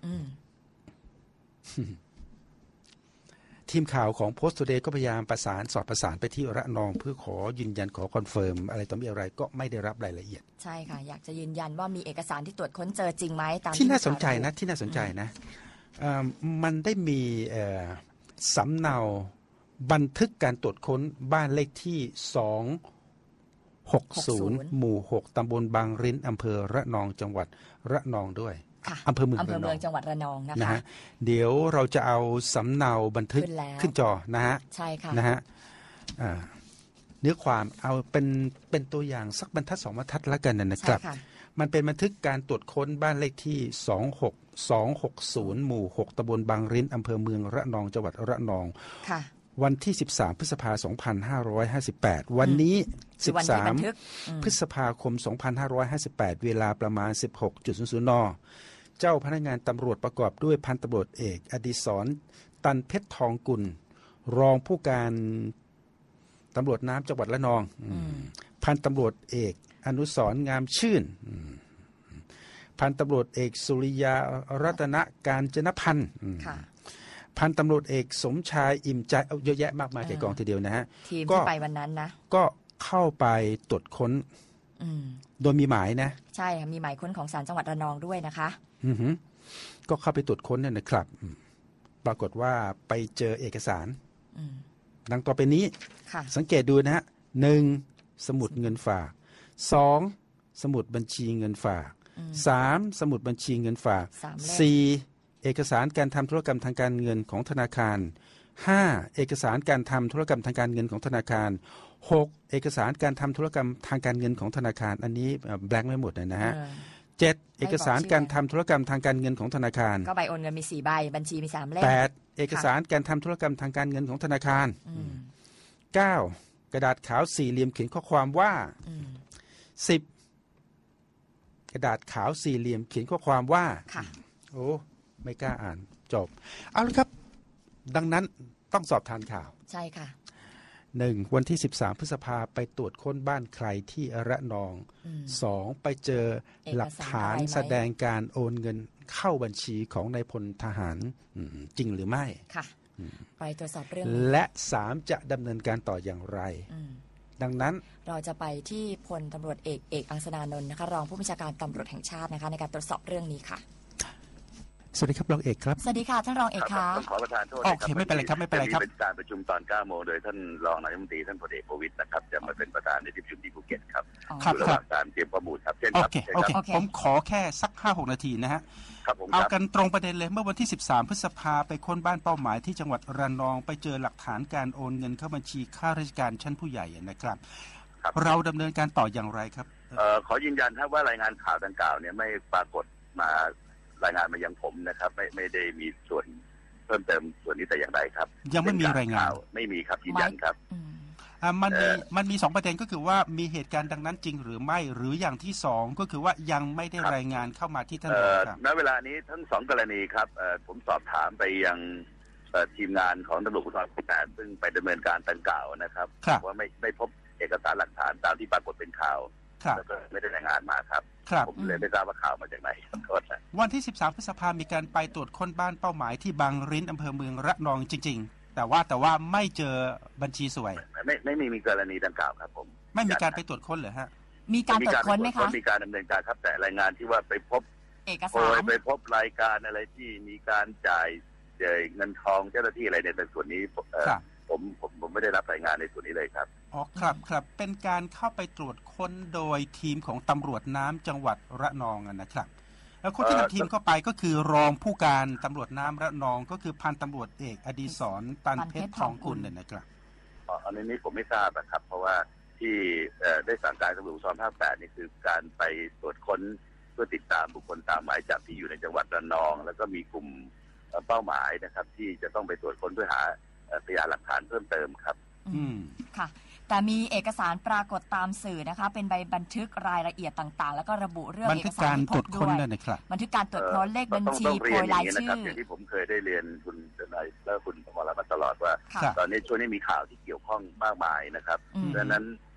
ทีมข่าวของ Post Today ก็พยายามประสานสอบประสานไปที่ระนองเพื่อขอยืนยันขอคอนเฟิร์มอะไรต่อมีอะไรก็ไม่ได้รับรายละเอียดใช่ค่ะอยากจะยืนยันว่ามีเอกสารที่ตรวจค้นเจอจริงไหมตามที่น่าสนใจนะที่น่าสนใจนะมันได้มีสำเนาบันทึกการตรวจค้นบ้านเลขที่สองหกศูนย์หมู่หกตำบลบางริ้นอำเภอระนองจังหวัดระนองด้วยอำเภอเมืองอำเภอเมืองจังหวัดระนองนะคะเดี๋ยวเราจะเอาสำเนาบันทึกขึ้นจอนะฮะใช่ค่ะนะฮะเนื้อความเอาเป็นเป็นตัวอย่างสักบรรทัดสองบรรทัดแล้วกันนะครับมันเป็นบันทึกการตรวจค้นบ้านเลขที่สองหก สองหกศูนย์หมู่หกตำบลบางริ้นอำเภอเมืองระนองจังหวัดระนองวันที่สิบสามพฤษภาคมสองพันห้าร้อยห้าสิบแปดวันนี้สิบสามพฤษภาคมสองพันห้าร้อยห้าสิบแปดเวลาประมาณ สิบหกนาฬิกา น.เจ้าพนักงานตำรวจประกอบด้วยพันตำรวจเอกอดิศรตันเพชรทองกุลรองผู้การตำรวจน้ำจังหวัดระนองพันตำรวจเอกอนุสรณ์งามชื่นพันตำรวจเอกสุริยารัตนการจนพันธ์พันตำรวจเอกสมชายอิ่มใจเอาเยอะแยะมากมายแก่กองทีเดียวนะฮะทีมที่ไปวันนั้นนะก็เข้าไปตรวจค้นโดยมีหมายนะใช่ค่ะมีหมายค้นของศาลจังหวัดระนองด้วยนะคะอือฮึก็เข้าไปตรวจค้นเนี่ยนะครับปรากฏว่าไปเจอเอกสารดังต่อไปนี้สังเกตดูนะฮะหนึ่งสมุดเงินฝากสองสมุดบัญชีเงินฝากสามสมุดบัญชีเงินฝากสี่เอกสารการทำธุรกรรมทางการเงินของธนาคารห้าเอกสารการทำธุรกรรมทางการเงินของธนาคารหกเอกสารการทำธุรกรรมทางการเงินของธนาคารอันนี้แบงค์ไม่หมดเลยนะฮะเจ็ดเอกสารการทำธุรกรรมทางการเงินของธนาคารก็ใบโอนเงินมีสี่ใบบัญชีมีสามเล่มแปดเอกสารการทำธุรกรรมทางการเงินของธนาคารเก้ากระดาษขาวสี่เหลี่ยมเขียนข้อความว่าสิบกระดาษขาวสี่เหลี่ยมเขียนข้อความว่าโอ้ไม่กล้าอ่านจบเอาละครับดังนั้นต้องสอบทานข่าวใช่ค่ะหนึ่งวันที่สิบสามพฤษภาไปตรวจค้นบ้านใครที่ระนองสองไปเจอหลักฐานแสดงการโอนเงินเข้าบัญชีของนายพลทหารจริงหรือไม่ค่ะไปตรวจสอบเรื่องและสามจะดำเนินการต่ออย่างไรดังนั้นเราจะไปที่พลตำรวจเอกเอกอังสนานนท์นะคะรองผู้บัญชาการตำรวจแห่งชาตินะคะในการตรวจสอบเรื่องนี้ค่ะสวัสดีครับรองเอกครับสวัสดีค่ะท่านรองเอกค่ะขอประทานโทษโอเคไม่เป็นไรครับไม่เป็นไรครับเป็นการประชุมตอนเก้าโมงโดยท่านรองนายกรัฐมนตรีท่านพลเอกประวิตรนะครับจะมาเป็นประธานในที่ประชุมที่ภูเก็ตครับครับครับการเตรียมข้อมูลครับเช่นครับโอเคโอเคผมขอแค่สัก ห้าหก นาทีนะฮะเอากันตรงประเด็นเลยเมื่อวันที่สิบสามพฤษภาไปค้นบ้านเป้าหมายที่จังหวัดระนองไปเจอหลักฐานการโอนเงินเข้าบัญชีข้าราชการชั้นผู้ใหญ่นะครับเราดำเนินการต่ออย่างไรครับเอ่อขอยืนยันครับว่ารายงานข่าวดังกล่าวเนี่ยไม่ปรากฏมารายงานมายังผมนะครับไม่ไม่ได้มีส่วนเพิ่มเติมส่วนนี้แต่อย่างใดครับยังไม่มีรายงานไม่มีครับยืนยันครับอ่ามันมีมันมีสองประเด็นก็คือว่ามีเหตุการณ์ดังนั้นจริงหรือไม่หรืออย่างที่สองก็คือว่ายังไม่ได้รายงานเข้ามาที่ท่านครับณเวลานี้ทั้งสองกรณีครับผมสอบถามไปยังทีมงานของตำรวจภูธรภาคแปดซึ่งไปดำเนินการดังกล่าวนะครับว่าไม่ไม่พบเอกสารหลักฐานตามที่ปรากฏเป็นข่าวแล้วก็ไม่ได้รายงานมาครับผมเลยไม่ทราบว่าข่าวมาจากไหนวันที่สิบสามพฤษภาคมมีการไปตรวจค้นบ้านเป้าหมายที่บางริ้นอำเภอเมืองระนองจริงๆแต่ว่าแต่ว่าไม่เจอบัญชีสวยไม่ไม่มีมีกรณีดังกล่าวครับผมไม่มีการไปตรวจค้นเหรอฮะมีการตรวจค้นไหมคะมีการดำเนินการครับแต่รายงานที่ว่าไปพบเอกสารไปพบรายการอะไรที่มีการจ่ายเงินทองเจ้าหน้าที่อะไรในส่วนนี้ผมผมผมไม่ได้รับรายงานในส่วนนี้เลยครับอ๋อครับครับเป็นการเข้าไปตรวจค้นโดยทีมของตำรวจน้ำจังหวัดระนองนะครับแล้วคนที่นำทีมเข้าไปก็คือรองผู้การตำรวจน้ำระนองก็คือพันตำรวจเอกอดิศรตันเพชรทองกุลเนี่ยนะครับอ๋ออันนี้ผมไม่ทราบนะครับเพราะว่าที่ได้สั่งการตำรวจภูธรภาคแปดนี่คือการไปตรวจค้นเพื่อติดตามบุคคลตามหมายจับที่อยู่ในจังหวัดระนองแล้วก็มีกลุ่มเป้าหมายนะครับที่จะต้องไปตรวจค้นเพื่อหาพยานหลักฐานเพิ่มเติมครับอืมค่ะแต่มีเอกสารปรากฏตามสื่อนะคะเป็นใบบันทึกรายละเอียดต่างๆแล้วก็ระบุเรื่องเอกสารที่พบด้วยบันทึกการตรวจค้นเลขบัญชีโพยรายชื่ออย่างที่ผมเคยได้เรียนคุณนายและคุณสมรมาตลอดว่าตอนนี้ช่วงนี้มีข่าวที่เกี่ยวข้องมากมายนะครับดังนั้น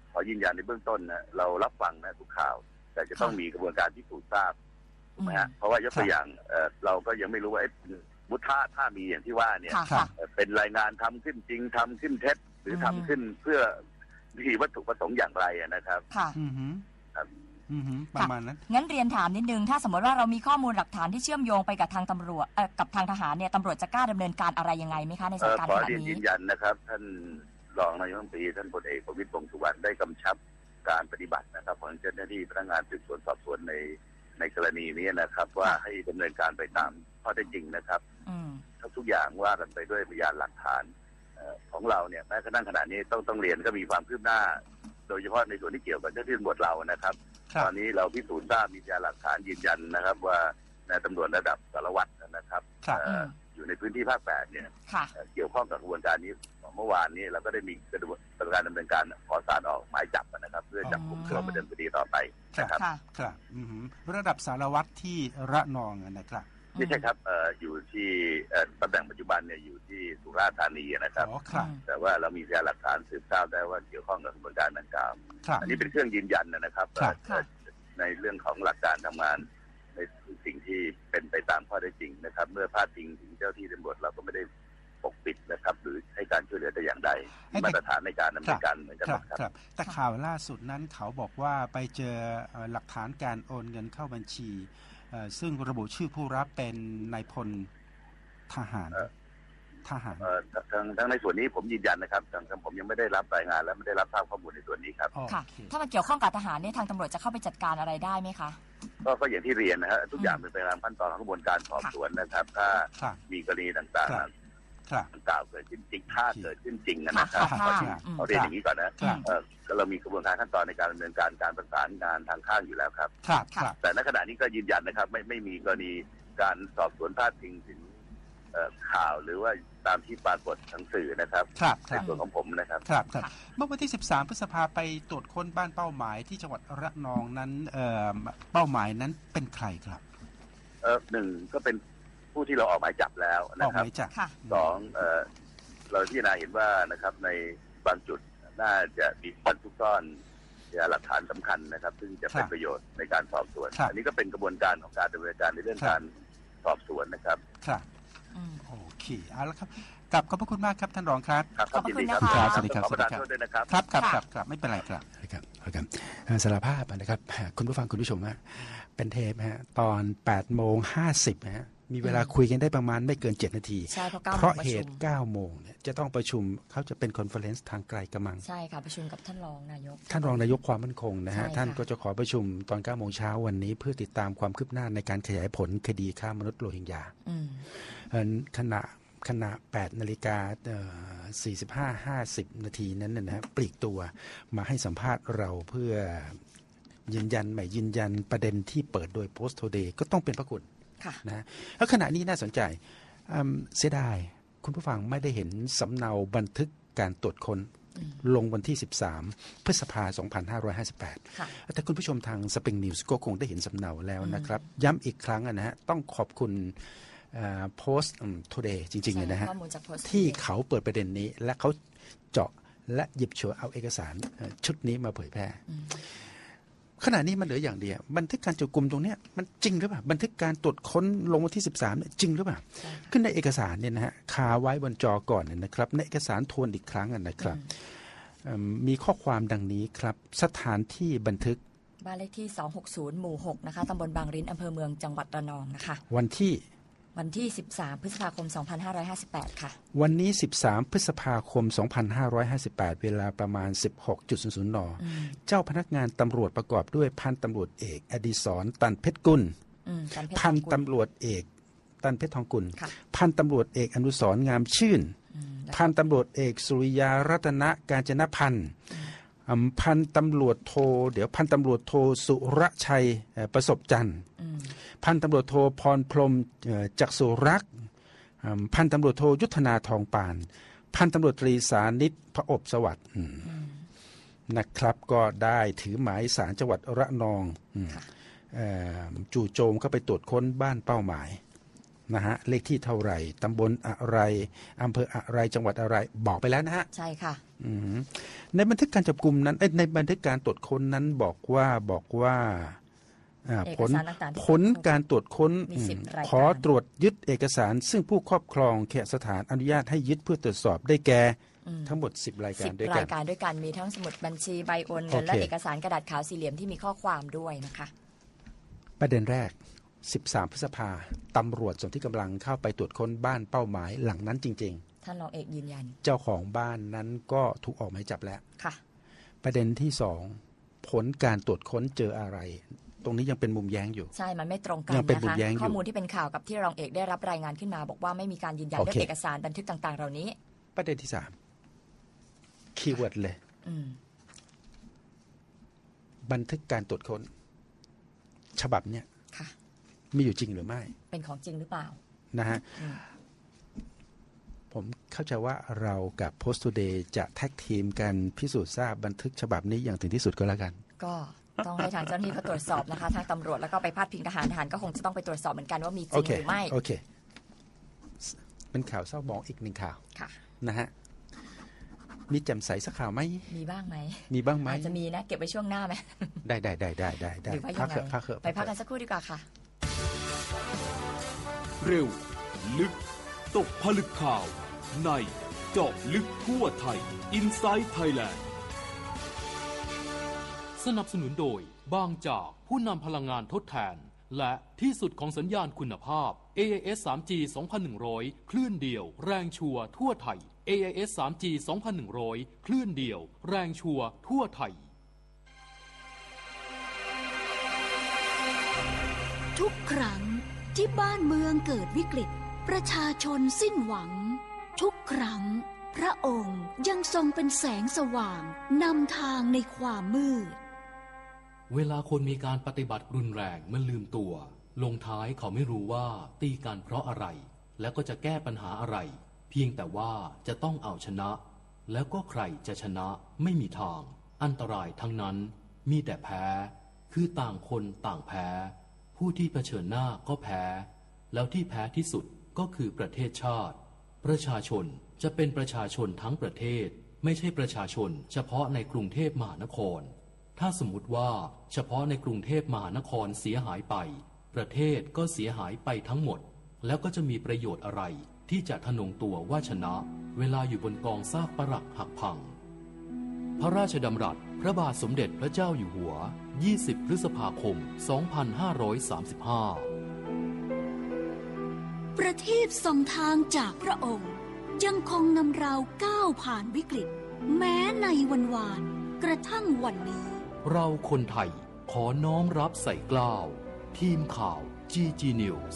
ขอยืนยันในเบื้องต้นนะเรารับฟังนะทุกข่าวแต่จะต้องมีกระบวนการที่ถูกทราบถูกไหมฮะเพราะว่ายกตัวอย่างเราก็ยังไม่รู้ว่ามุท่าถ้ามีอย่างที่ว่าเนี่ยเป็นรายงานทำขึ้นจริงทำขึ้นเท็จหรือทำขึ้นเพื่อมีวัตถุประสงค์อย่างไรนะครับค่ะประมาณนั้นงั้นเรียนถามนิดนึงถ้าสมมติว่าเรามีข้อมูลหลักฐานที่เชื่อมโยงไปกับทางตำรวจกับทางทหารเนี่ยตำรวจจะกล้าดำเนินการอะไรยังไงไหมคะในสถานการณ์แบบนี้ขอเรียนยืนยันนะครับท่านรองนายกรัฐมนตรีท่านพลเอกประวิตรวงษ์สุวรรณได้กำชับการปฏิบัตินะครับของเจ้าหน้าที่พนักงานสืบสวนสอบสวนในในกรณีนี้นะครับว่าให้ดำเนินการไปตามข้อเท็จจริงนะครับทุกอย่างว่ากันไปด้วยพยานหลักฐานของเราเนี่ยแม้กระทั่งขณะนี้ต้องต้องเรียนก็มีความคืบหน้าโดยเฉพาะในส่วนที่เกี่ยวกับเจ้าหน้าที่ตำรวจเรานะครับตอนนี้เราพิสูจน์ทราบมีพยานหลักฐานยืนยันนะครับว่านายตำรวจระดับสารวัตรนะครับอยู่ในพื้นที่ภาคแปดเนี่ยเกี่ยวข้องกับกระบวนการนี้เมื่อวานนี้เราก็ได้มีกระบวนการดำเนินการขอศาลออกหมายจับนะครับเพื่อจับกลุ่มตัวประเด็นคดีต่อไปนะครับครับระดับสารวัตรที่ระนองนะครับไม่ใช่ครับอยู่ที่ตำแหน่งปัจจุบันเนี่ยอยู่ที่สุราษฎร์ธานีนะครับแต่ว่าเรามีพยานหลักฐานสืบทราบได้ว่าเกี่ยวข้องกับกระบวนการดังกล่าวอันนี้เป็นเครื่องยืนยันนะครับในเรื่องของหลักการทำงานในสิ่งที่เป็นไปตามข้อเท็จจริงนะครับเมื่อพาดพิงถึงเจ้าที่ตำรวจเราก็ไม่ได้ปกปิดนะครับหรือให้การช่วยเหลือแต่อย่างใดมาตรฐานในการดำเนินการเหมือนกันครับแต่ข่าวล่าสุดนั้นเขาบอกว่าไปเจอหลักฐานการโอนเงินเข้าบัญชีซึ่งระบุชื่อผู้รับเป็นนายพลทหารทหารทางทางในส่วนนี้ผมยืนยันนะครับทางผมยังไม่ได้รับรายงานและไม่ได้รับทราบข้อมูลในส่วนนี้ครับค่ะถ้ามันเกี่ยวข้องกับทหารเนี่ยทางตำรวจจะเข้าไปจัดการอะไรได้ไหมคะก็ก็อย่างที่เรียนนะฮะทุกอย่างเป็นไปตามขั้นตอนของกระบวนการสอบสวนนะครับถ้ามีกรณีต่างๆต่างๆเกิดขึ้นจริงถ้าเกิดขึ้นจริงนะครับเขาเรียนอย่างนี้ก่อนนะเรามีกระบวนการขั้นตอนในการดำเนินการการประสานงานทางข้างอยู่แล้วครับแต่ณขณะนี้ก็ยืนยันนะครับไม่ไม่มีกรณีการสอบสวนพาดพิงถึงข่าวหรือว่าตามที่ปรากฏทางสื่อนะครับในส่วนของผมนะครับครับครับเมื่อวันที่สิบสามพฤษภาไปตรวจค้นบ้านเป้าหมายที่จังหวัดระนองนั้นเป้าหมายนั้นเป็นใครครับเออหนึ่งก็เป็นผู้ที่เราออกหมายจับแล้วนะครับสองเราพิจารณาเห็นว่านะครับในบางจุดน่าจะมีบันทึกซ่อนพยานหลักฐานสำคัญนะครับซึ่งจะเป็นประโยชน์ในการสอบสวนอันนี้ก็เป็นกระบวนการของการดำเนินการในเรื่องการสอบสวนนะครับครับโอเคเอาละครับกลับขอบพระคุณมากครับท่านรองครับขอบคุณนะครับสวัสดีครับสวัสดีครับครับครับครับครับไม่เป็นไรครับครับครับสารภาพนะครับคุณผู้ฟังคุณผู้ชมฮะเป็นเทปฮะตอนแปดโมงห้าสิบฮะมีเวลาคุยกันได้ประมาณไม่เกินเจ็ดนาทีเพราะเหตุเก้าโมงเนี่ยจะต้องประชุมเขาจะเป็นคอนเฟอเรนซ์ทางไกลกระมังใช่ค่ะประชุมกับท่านรองนายกท่านรองนายกความมั่นคงนะฮะท่านก็จะขอประชุมตอนเก้าโมงเช้าวันนี้เพื่อติดตามความคืบหน้าในการขยายผลคดีฆ่ามนุษย์โรฮิงญาขณะขณะแปดนาฬิกาสี่สิบห้า ห้าสิบนาทีนั้นนะฮะปลีกตัวมาให้สัมภาษณ์เราเพื่อยืนยันใหม่ยืนยันประเด็นที่เปิดโดย Post Today ก็ต้องเป็นพระคุณนะแล้วขณะนี้น่าสนใจเสียดายคุณผู้ฟังไม่ได้เห็นสำเนาบันทึกการตรวจค้นลงวันที่สิบสามพฤษภาคมสองพันห้าร้อยห้าสิบแปดแต่คุณผู้ชมทาง Spring News ก็คงได้เห็นสำเนาแล้วนะครับย้ำอีกครั้งนะฮะต้องขอบคุณPost Today จริงๆเลยนะฮะที่เขาเปิดประเด็นนี้และเขาเจาะและหยิบฉวยเอาเอกสารชุดนี้มาเผยแพร่ขณะนี้มันเหลืออย่างเดียวบันทึกการจับกุมตรงนี้มันจริงหรือเปล่าบันทึกการตรวจค้นลงวันที่สิบสามเนี่ยจริงหรือเปล่าขึ้นในเอกสารเนี่ยนะฮะคาไว้บนจอก่อนนะครับในเอกสารทวนอีกครั้งนะครับมีข้อความดังนี้ครับสถานที่บันทึกบ้านเลขที่สองหกศูนย์หมู่หกนะคะตำบลบางริ้นอำเภอเมืองจังหวัดระนองนะคะวันที่วันที่สิบสามพฤษภาคมสองพันห้าร้อยห้าสิบแปดค่ะวันนี้สิบสามพฤษภาคมสองพันห้าร้อยห้าสิบแปดเวลาประมาณ สิบหกนาฬิกา นเจ้าพนักงานตำรวจประกอบด้วยพันตำรวจเอกอดิศรตันเพชรกุลพันตำรวจเอกตันเพชรทองกุลพันตำรวจเอกอนุสรณ์งามชื่นพันตำรวจเอกสุริยารัตนกาญจนพันธ์พันตำรวจโทเดี๋ยวพันตำรวจโทสุรชัยประสบจันทร์พันตำรวจโทพรพรหมจักษุรักษ์พันตำรวจโทยุทธนาทองปานพันตำรวจตรีสานิตพระอบสวัสดิ์นะครับก็ได้ถือหมายศาลจังหวัดระนองจู่โจมเข้าไปตรวจค้นบ้านเป้าหมายนะฮะเลขที่เท่าไหร่ตำบลอะไรอำเภออะไรจังหวัดอะไรบอกไปแล้วนะฮะใช่ค่ะในบันทึกการจับกุมนั้นในบันทึกการตรวจค้นนั้นบอกว่าบอกว่าผลผลการตรวจค้นขอตรวจยึดเอกสารซึ่งผู้ครอบครองแขกสถานอนุญาตให้ยึดเพื่อตรวจสอบได้แก่ทั้งหมดสิบรายการด้วยกันรายการด้วยกันมีทั้งสมุดบัญชีใบโอนเงินและเอกสารกระดาษขาวสี่เหลี่ยมที่มีข้อความด้วยนะคะประเด็นแรกสิบสามพฤษภาตำรวจส่วนที่กำลังเข้าไปตรวจค้นบ้านเป้าหมายหลังนั้นจริงๆท่านรองเอกยืนยันเจ้าของบ้านนั้นก็ถูกออกหมายจับแล้วค่ะประเด็นที่สองผลการตรวจค้นเจออะไรตรงนี้ยังเป็นมุมแย้งอยู่ใช่มันไม่ตรงกันนะคะข้อมูลที่เป็นข่าวกับที่รองเอกได้รับรายงานขึ้นมาบอกว่าไม่มีการยืนยันด้วยเอกสารบันทึกต่างๆเหล่านี้ประเด็นที่สามคีย์เวิร์ดเลยบันทึกการตรวจค้นฉบับเนี้ยมีอยู่จริงหรือไม่เป็นของจริงหรือเปล่านะฮะผมเข้าใจว่าเรากับ Post Today จะแท็กทีมกันพิสูจน์ทราบบันทึกฉบับนี้อย่างถึงที่สุดก็แล้วกันก็ต้องให้ทางเจ้าหน้าที่เขาตรวจสอบนะคะทางตำรวจแล้วก็ไปพาดพิงทหารทหารก็คงจะต้องไปตรวจสอบเหมือนกันว่ามีจริงหรือไม่โอเคเป็นข่าวเศร้าหมองอีกหนึ่งข่าวนะฮะมีแจ่มใสสักข่าวไหมมีบ้างไหมมีบ้างไหมอาจจะมีนะเก็บไว้ช่วงหน้าไหมได้ได้ได้ได้ได้ได้พักเถอะพักเถอะไปพักกันสักครู่ดีกว่าค่ะเร็วลึกตกผลึกข่าวในเจาะลึกทั่วไทย Inside Thailand สนับสนุนโดยบางจากผู้นำพลังงานทดแทนและที่สุดของสัญญาณคุณภาพ เอ ไอ เอส ทรีจี สองพันหนึ่งร้อยคลื่นเดียวแรงชัวร์ทั่วไทย เอ ไอ เอส ทรีจี สองพันหนึ่งร้อยคลื่นเดียวแรงชัวร์ทั่วไทยทุกครั้งที่บ้านเมืองเกิดวิกฤตประชาชนสิ้นหวังทุกครั้งพระองค์ยังทรงเป็นแสงสว่างนำทางในความมืดเวลาคนมีการปฏิบัติรุนแรงมันลืมตัวลงท้ายเขาไม่รู้ว่าตีกันเพราะอะไรแล้วก็จะแก้ปัญหาอะไรเพียงแต่ว่าจะต้องเอาชนะแล้วก็ใครจะชนะไม่มีทางอันตรายทั้งนั้นมีแต่แพ้คือต่างคนต่างแพ้ผู้ที่เผชิญหน้าก็แพ้แล้วที่แพ้ที่สุดก็คือประเทศชาติประชาชนจะเป็นประชาชนทั้งประเทศไม่ใช่ประชาชนเฉพาะในกรุงเทพมหานครถ้าสมมุติว่าเฉพาะในกรุงเทพมหานครเสียหายไปประเทศก็เสียหายไปทั้งหมดแล้วก็จะมีประโยชน์อะไรที่จะทะนงตัวว่าชนะเวลาอยู่บนกองซากปรักหักพังพระราชดำรัสพระบาทสมเด็จพระเจ้าอยู่หัวยี่สิบพฤษภาคมสองพันห้าร้อยสามสิบห้าประทีปส่องทางจากพระองค์ยังคงนำเราก้าวผ่านวิกฤตแม้ในวันวานกระทั่งวันนี้เราคนไทยขอน้อมรับใส่เกล้าทีมข่าว จี จี News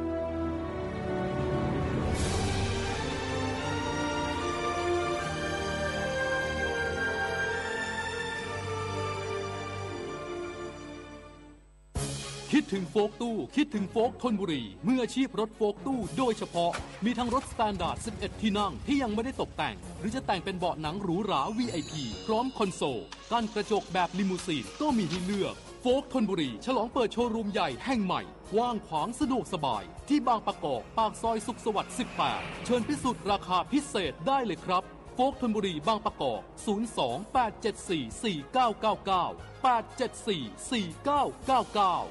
คิดถึงโฟล์กตู้คิดถึงโฟล์กธนบุรีเมื่ออาชีพรถโฟล์กตู้โดยเฉพาะมีทั้งรถสแตนดาร์ดสิบเอ็ดที่นั่งที่ยังไม่ได้ตกแต่งหรือจะแต่งเป็นเบาะหนังหรูหรา วี ไอ พี พร้อมคอนโซลกั้นกระจกแบบลิมูซีนก็มีให้เลือกโฟล์กธนบุรีฉลองเปิดโชว์รูมใหญ่แห่งใหม่กว้างขวางสะดวกสบายที่บางประกอบปากซอยสุขสวัสดิ์สิบแปดเชิญพิสูจน์ราคาพิเศษได้เลยครับโฟล์กธนบุรีบางประกอบศูนย์ สอง แปด เจ็ด สี่ สี่ เก้า เก้า เก้า แปด เจ็ด สี่ สี่ เก้า เก้า เก้า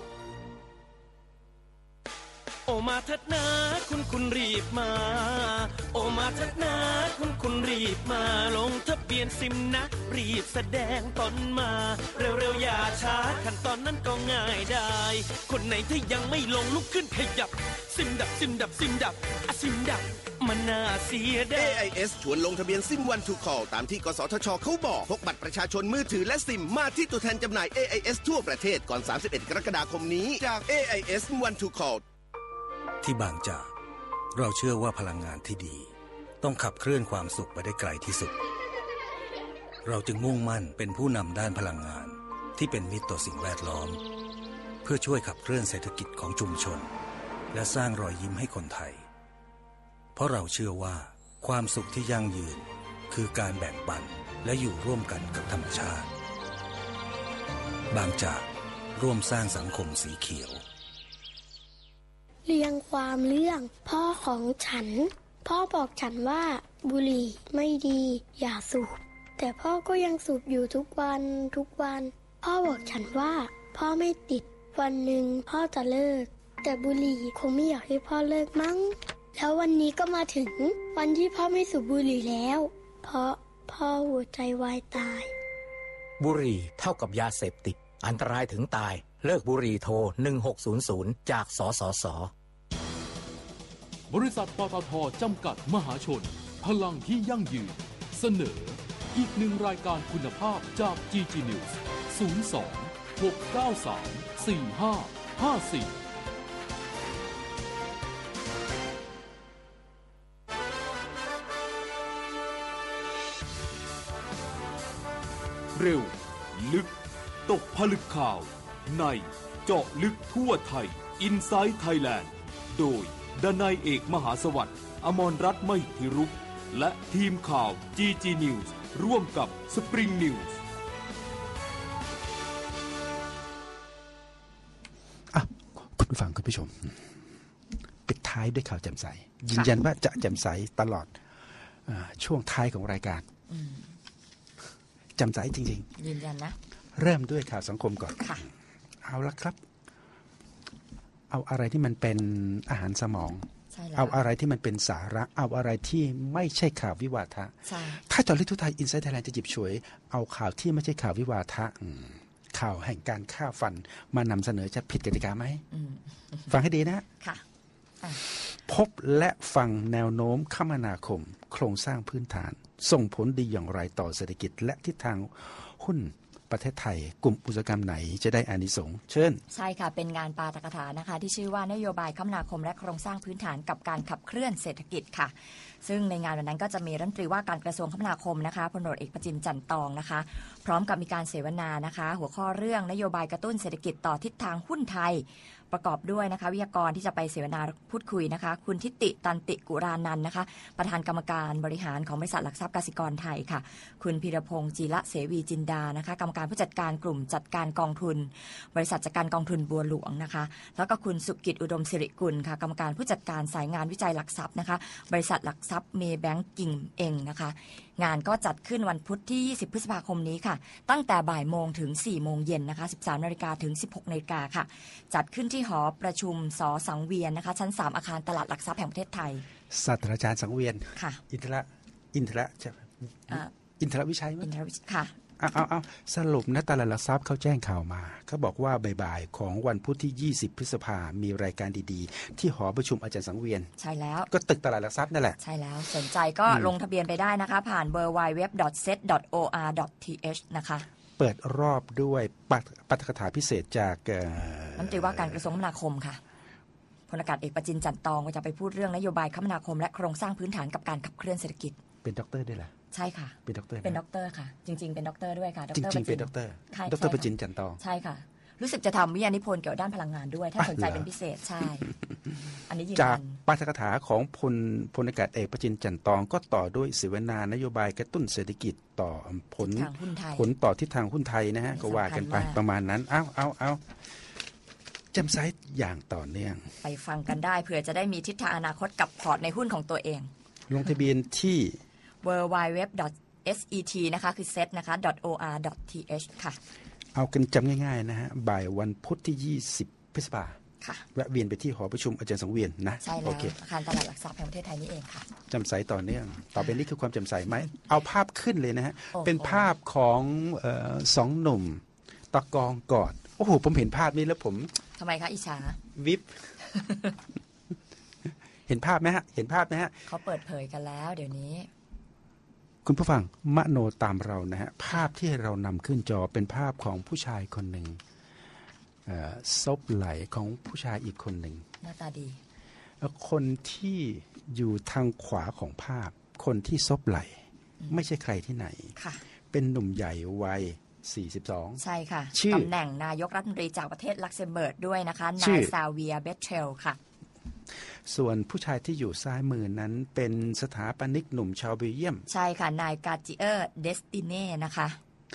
โอมาเถิดนะคุณคุณรีบมาโอมาเถิดนะคุณคุณรีบมาลงทะเบียนซิมนะรีบแสดงตนมาเร็วๆอย่าช้าขั้นตอนนั้นก็ง่ายได้คนไหนที่ยังไม่ลงลุกขึ้นขยับซิมดับซิมดับซิมดับอะซิมดับมันน่าเสียดายเอ ไอ เอส ชวนลงทะเบียนซิมวันทูคอลตามที่กสทชเขาบอกพกบัตรประชาชนมือถือและซิมมาที่ตัวแทนจำหน่าย เอ ไอ เอส ทั่วประเทศก่อนสามสิบเอ็ดกรกฎาคมนี้จาก เอ ไอ เอส วันทูคอลที่บางจากเราเชื่อว่าพลังงานที่ดีต้องขับเคลื่อนความสุขไปได้ไกลที่สุดเราจึงมุ่งมั่นเป็นผู้นำด้านพลังงานที่เป็นมิตรต่อสิ่งแวดล้อมเพื่อช่วยขับเคลื่อนเศรษฐกิจของชุมชนและสร้างรอยยิ้มให้คนไทยเพราะเราเชื่อว่าความสุขที่ยั่งยืนคือการแบ่งปันและอยู่ร่วมกันกับธรรมชาติบางจากร่วมสร้างสังคมสีเขียวเรียงความเรื่องพ่อของฉันพ่อบอกฉันว่าบุหรี่ไม่ดีอย่าสูบแต่พ่อก็ยังสูบอยู่ทุกวันทุกวันพ่อบอกฉันว่าพ่อไม่ติดวันหนึ่งพ่อจะเลิกแต่บุหรี่คงไม่อยากให้พ่อเลิกมั้งแล้ววันนี้ก็มาถึงวันที่พ่อไม่สูบบุหรี่แล้วเพราะพ่อหัวใจวายตายบุหรี่เท่ากับยาเสพติดอันตรายถึงตายเลิกบุหรี่โทรหนึ่งหกศูนย์ศูนย์จากสสส. บริษัทปตท.จำกัดมหาชนพลังที่ยั่งยืนเสนออีกหนึ่งรายการคุณภาพจาก จี จี News ศูนย์ สอง หก เก้า สาม สี่ ห้า ห้า สี่เร็วลึกตกผลึกข่าวในเจาะลึกทั่วไทย Inside Thailand โดยดนัยเอกมหาสวัสดิ์อมรรัตน์ไม่ทิรุกและทีมข่าว จี จี News ร่วมกับ Spring News อ่ะคุณผู้ฟังคุณผู้ชมปิดท้ายด้วยข่าวแจ่มใสยืนยันว่าจะแจ่มใสตลอดช่วงท้ายของรายการแจ่มใสจริงๆยืนยันนะเริ่มด้วยข่าวสังคมก่อนเอาละครับเอาอะไรที่มันเป็นอาหารสมองเอาอะไรที่มันเป็นสาระเอาอะไรที่ไม่ใช่ข่าววิวาทะถ้าเจาะลึกทั่วไทย Inside Thailand จะหยิบฉวยเอาข่าวที่ไม่ใช่ข่าววิวาทะข่าวแห่งการฆ่าฟันมานำเสนอจะผิดกติกาไหมฟังให้ดีนะพบและฟังแนวโน้มคมนาคมโครงสร้างพื้นฐานส่งผลดีอย่างไรต่อเศรษฐกิจและทิศทางหุ้นประเทศไทยกลุ่มอุตสาหกรรมไหนจะได้อานิสงส์เชิญใช่ค่ะเป็นงานปาฐกถานะคะที่ชื่อว่านโยบายคมนาคมและโครงสร้างพื้นฐานกับการขับเคลื่อนเศรษฐกิจค่ะซึ่งในงานวันนั้นก็จะมีรัฐมนตรีว่าการกระทรวงคมนาคมนะคะพลตำรวจเอกประจิมจันทร์ตองนะคะพร้อมกับมีการเสวนานะคะหัวข้อเรื่องนโยบายกระตุ้นเศรษฐกิจต่อทิศทางหุ้นไทยประกอบด้วยนะคะวิทยากรที่จะไปเสวนาพูดคุยนะคะคุณทิติตันติกุรานันท์นะคะประธานกรรมการบริหารของบริษัทหลักทรัพย์กสิกรไทยค่ะคุณพีรพงษ์จีระเสวีจินดานะคะกรรมการผู้จัดการกลุ่มจัดการกองทุนบริษัทจัดการกองทุนบัวหลวงนะคะแล้วก็คุณสุกิจอุดมสิริกุลค่ะกรรมการผู้จัดการสายงานวิจัยหลักทรัพย์นะคะบริษัทหลักทรัพย์เมย์แบงก์กิ่งเองนะคะงานก็จัดขึ้นวันพุธที่ยี่สิบพฤษภาคมนี้ค่ะตั้งแต่บ่ายโมงถึงสี่โมงเย็นนะคะสิบสามนาฬิกาถึงสิบหกนาฬิกาค่ะจัดขึ้นที่หอประชุมสสังเวียนนะคะชั้นสามอาคารตลาดหลักทรัพย์แห่งประเทศไทยศาสตราจารย์สังเวียนค่ะอินทระอินทระจะอินทรวิชัยมั้ยอินทรวิชัยค่ะเอาเอาเอาสรุปนะตลาดหลักทรัพย์เขาแจ้งข่าวมาเขาบอกว่าบ่ายๆของวันพุธที่ยี่สิบพฤษภามีรายการดีๆที่หอประชุมอาจารย์สังเวียนใช่แล้วก็ตึกตลาดหลักทรัพย์นั่นแหละใช่แล้วสนใจก็ลงทะเบียนไปได้นะคะผ่าน ดับเบิลยู ดับเบิลยู ดับเบิลยู ดอท เซต ดอท โอ อาร์ ดอท ที เอช นะคะเปิดรอบด้วยปาฐกถาพิเศษจากรัฐมนตรีว่าการกระทรวงคมนาคมค่ะพลอากาศเอกประจินจันทร์ตองก็จะไปพูดเรื่องนโยบายคมนาคมและโครงสร้างพื้นฐานกับการขับเคลื่อนเศรษฐกิจเป็นด็อกเตอร์ด้วยเหรอใช่ค่ะเป็นด็อกเตอร์เป็นด็อกเตอร์ค่ะจริงๆเป็นด็อกเตอร์ด้วยค่ะจริงๆเป็นด็อกเตอร์ด็อกเตอร์ประจินจันทร์ตองใช่ค่ะรู้สึกจะทำวิทยานิพนธ์เกี่ยวกับด้านพลังงานด้วยถ้าสนใจเป็นพิเศษใช่อันนี้ยืนยันจากปาฐกถาของพลพลอากาศเอกประจินจันทร์ตองก็ต่อด้วยเสวนานโยบายกระตุ้นเศรษฐกิจต่อผลผลต่อทิศทางหุ้นไทยนะฮะก็ว่ากันไปประมาณนั้นเอ้าเอ้าเอ้าแจ่มใสอย่างต่อเนื่องไปฟังกันได้เผื่อจะได้มีทิศทางอนาคตกับพอร์ตในหุ้นของตัวเองลงทะเบียนที่ดับเบิลยู ดับเบิลยู ดับเบิลยู ดอท เอส อี ที นะคะคือ เซต นะคะ .โอ อาร์ ดอท ที เอช ค่ะเอากันจำง่ายๆนะฮะบ่ายวันพุธที่ยี่สิบพฤษภาคมแวะเวียนไปที่หอประชุมอาจารย์สังเวียนนะใช่แล้วอาคารตลาดหลักทรัพย์แห่งประเทศไทยนี่เองค่ะจำใสต่อเนื่องต่อไปนี้คือความจำใสไหมเอาภาพขึ้นเลยนะฮะเป็นภาพของเอ่อสองหนุ่มตะกองกอดโอ้โหผมเห็นภาพนี้แล้วผมทำไมคะอิจฉาวิบ เห็นภาพไหมฮะเห็นภาพไหมฮะเขาเปิดเผยกันแล้วเดี๋ยวนี้คุณผู้ฟังมโนตามเรานะฮะภาพที่เรานำขึ้นจอเป็นภาพของผู้ชายคนหนึ่งซบไหล่ของผู้ชายอีกคนหนึ่งหน้าตาดีคนที่อยู่ทางขวาของภาพคนที่ซบไหล่ไม่ใช่ใครที่ไหนเป็นหนุ่มใหญ่วัยสี่สิบสองใช่ค่ะตำแหน่งนายกรัฐมนตรีจากประเทศลักเซมเบิร์กด้วยนะคะนายซาเวียเบเทลค่ะส่วนผู้ชายที่อยู่ซ้ายมือนั้นเป็นสถาปนิกหนุ่มชาวเบลเยียมใช่ค่ะนายกาจิเออร์เดสติเน่นะคะ